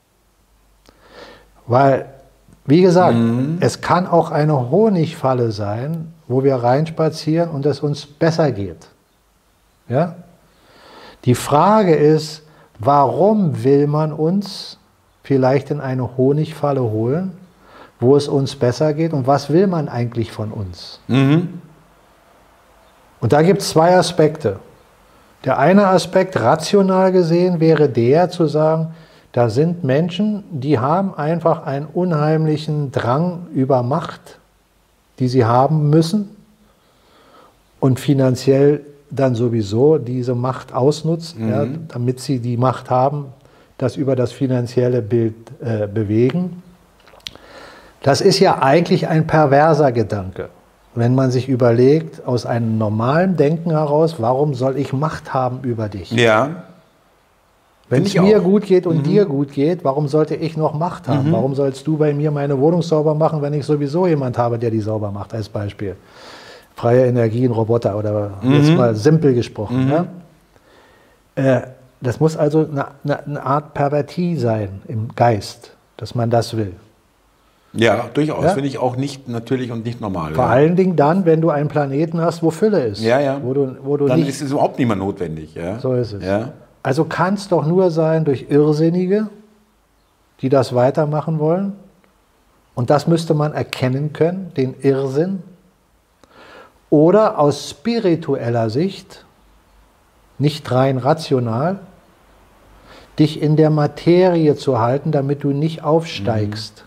Weil, wie gesagt, mhm. es kann auch eine Honigfalle sein, wo wir reinspazieren und es uns besser geht. Ja? Die Frage ist, warum will man uns vielleicht in eine Honigfalle holen, wo es uns besser geht, und was will man eigentlich von uns? Mhm. Und da gibt es zwei Aspekte. Der eine Aspekt, rational gesehen, wäre der zu sagen, da sind Menschen, die haben einfach einen unheimlichen Drang über Macht, die sie haben müssen und finanziell dann sowieso diese Macht ausnutzen, mhm. ja, damit sie die Macht haben, das über das finanzielle Bild äh, bewegen. Das ist ja eigentlich ein perverser Gedanke, wenn man sich überlegt, aus einem normalen Denken heraus, warum soll ich Macht haben über dich? Ja. Wenn es mir gut geht und mhm. dir gut geht, warum sollte ich noch Macht haben? Mhm. Warum sollst du bei mir meine Wohnung sauber machen, wenn ich sowieso jemand habe, der die sauber macht, als Beispiel? Freie Energien, Roboter oder mhm. jetzt mal simpel gesprochen. Mhm. Ja? Äh, das muss also eine, eine, eine Art Pervertie sein im Geist, dass man das will. Ja, durchaus. Ja? Finde ich auch nicht natürlich und nicht normal. Vor ja. allen Dingen dann, wenn du einen Planeten hast, wo Fülle ist. Ja, ja. Wo du, wo du dann nicht, ist es überhaupt nicht mehr notwendig. Ja? So ist es. Ja. Also kann es doch nur sein durch Irrsinnige, die das weitermachen wollen. Und das müsste man erkennen können, den Irrsinn. Oder aus spiritueller Sicht, nicht rein rational, dich in der Materie zu halten, damit du nicht aufsteigst.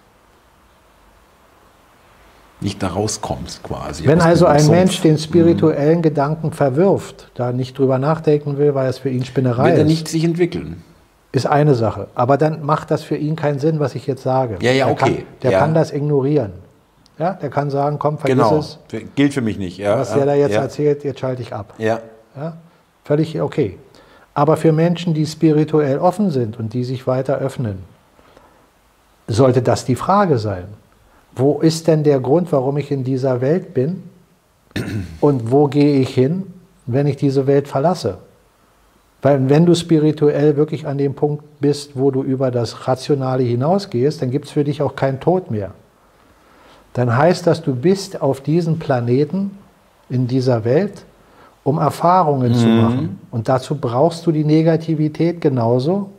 Nicht da rauskommst quasi. Wenn also ein Mensch den spirituellen mhm. Gedanken verwirft, da nicht drüber nachdenken will, weil es für ihn Spinnerei ist. Wird er nicht sich entwickeln. Ist eine Sache. Aber dann macht das für ihn keinen Sinn, was ich jetzt sage. Ja, ja, der okay. Kann, der ja. kann das ignorieren. Ja, der kann sagen, komm, vergiss genau. es. Gilt für mich nicht. Ja. Was der da jetzt ja. erzählt, jetzt schalte ich ab. Ja. Ja. Völlig okay. Aber für Menschen, die spirituell offen sind und die sich weiter öffnen, sollte das die Frage sein. Wo ist denn der Grund, warum ich in dieser Welt bin? Und wo gehe ich hin, wenn ich diese Welt verlasse? Weil wenn du spirituell wirklich an dem Punkt bist, wo du über das Rationale hinausgehst, dann gibt es für dich auch keinen Tod mehr. Dann heißt das, du bist auf diesem Planeten, in dieser Welt, um Erfahrungen mhm. zu machen. Und dazu brauchst du die Negativität genauso,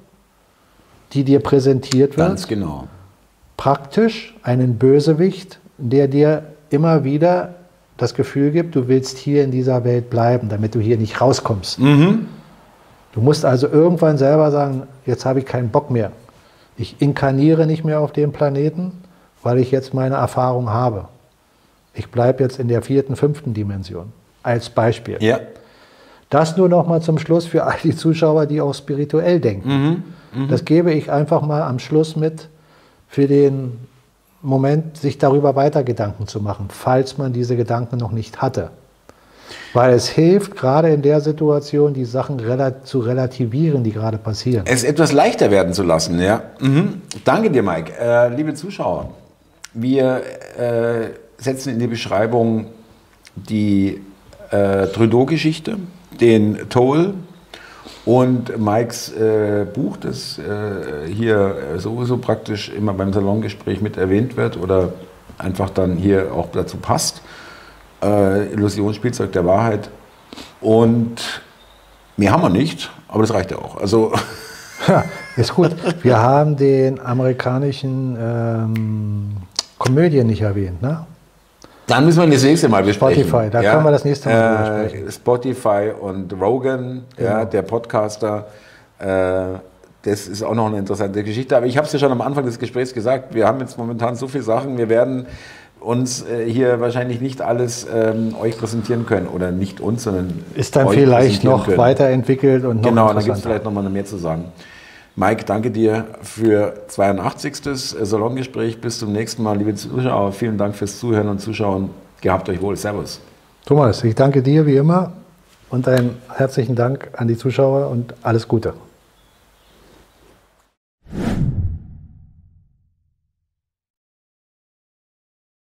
die dir präsentiert wird. Ganz genau. Praktisch einen Bösewicht, der dir immer wieder das Gefühl gibt, du willst hier in dieser Welt bleiben, damit du hier nicht rauskommst. Mhm. Du musst also irgendwann selber sagen, jetzt habe ich keinen Bock mehr. Ich inkarniere nicht mehr auf dem Planeten, weil ich jetzt meine Erfahrung habe. Ich bleibe jetzt in der vierten, fünften Dimension, als Beispiel. Ja. Das nur noch mal zum Schluss für all die Zuschauer, die auch spirituell denken. Mhm. Mhm. Das gebe ich einfach mal am Schluss mit, für den Moment, sich darüber weiter Gedanken zu machen, falls man diese Gedanken noch nicht hatte. Weil es hilft, gerade in der Situation, die Sachen rela- zu relativieren, die gerade passieren. Es etwas leichter werden zu lassen, ja. Mhm. Danke dir, Mike. Äh, liebe Zuschauer, wir äh, setzen in die Beschreibung die äh, Trudeau-Geschichte, den Toll und Mikes äh, Buch, das äh, hier sowieso praktisch immer beim Salongespräch mit erwähnt wird oder einfach dann hier auch dazu passt. Äh, Illusion, Spielzeug der Wahrheit. Und mehr haben wir nicht, aber das reicht ja auch. Also ja, ist gut. Wir haben den amerikanischen ähm, Komödien nicht erwähnt, ne? Dann müssen wir das nächste Mal besprechen. Spotify, da ja, können wir das nächste Mal äh, besprechen. Spotify und Rogan, genau. ja, der Podcaster, äh, das ist auch noch eine interessante Geschichte. Aber ich habe es ja schon am Anfang des Gesprächs gesagt, wir haben jetzt momentan so viele Sachen, wir werden uns äh, hier wahrscheinlich nicht alles ähm, euch präsentieren können. Oder nicht uns, sondern ist dann vielleicht noch können. weiterentwickelt und noch genau, da gibt es vielleicht noch mal mehr zu sagen. Mike, danke dir für zweiundachtzigstes Salongespräch. Bis zum nächsten Mal, liebe Zuschauer. Vielen Dank fürs Zuhören und Zuschauen. Gehabt euch wohl. Servus. Thomas, ich danke dir wie immer und einen herzlichen Dank an die Zuschauer und alles Gute.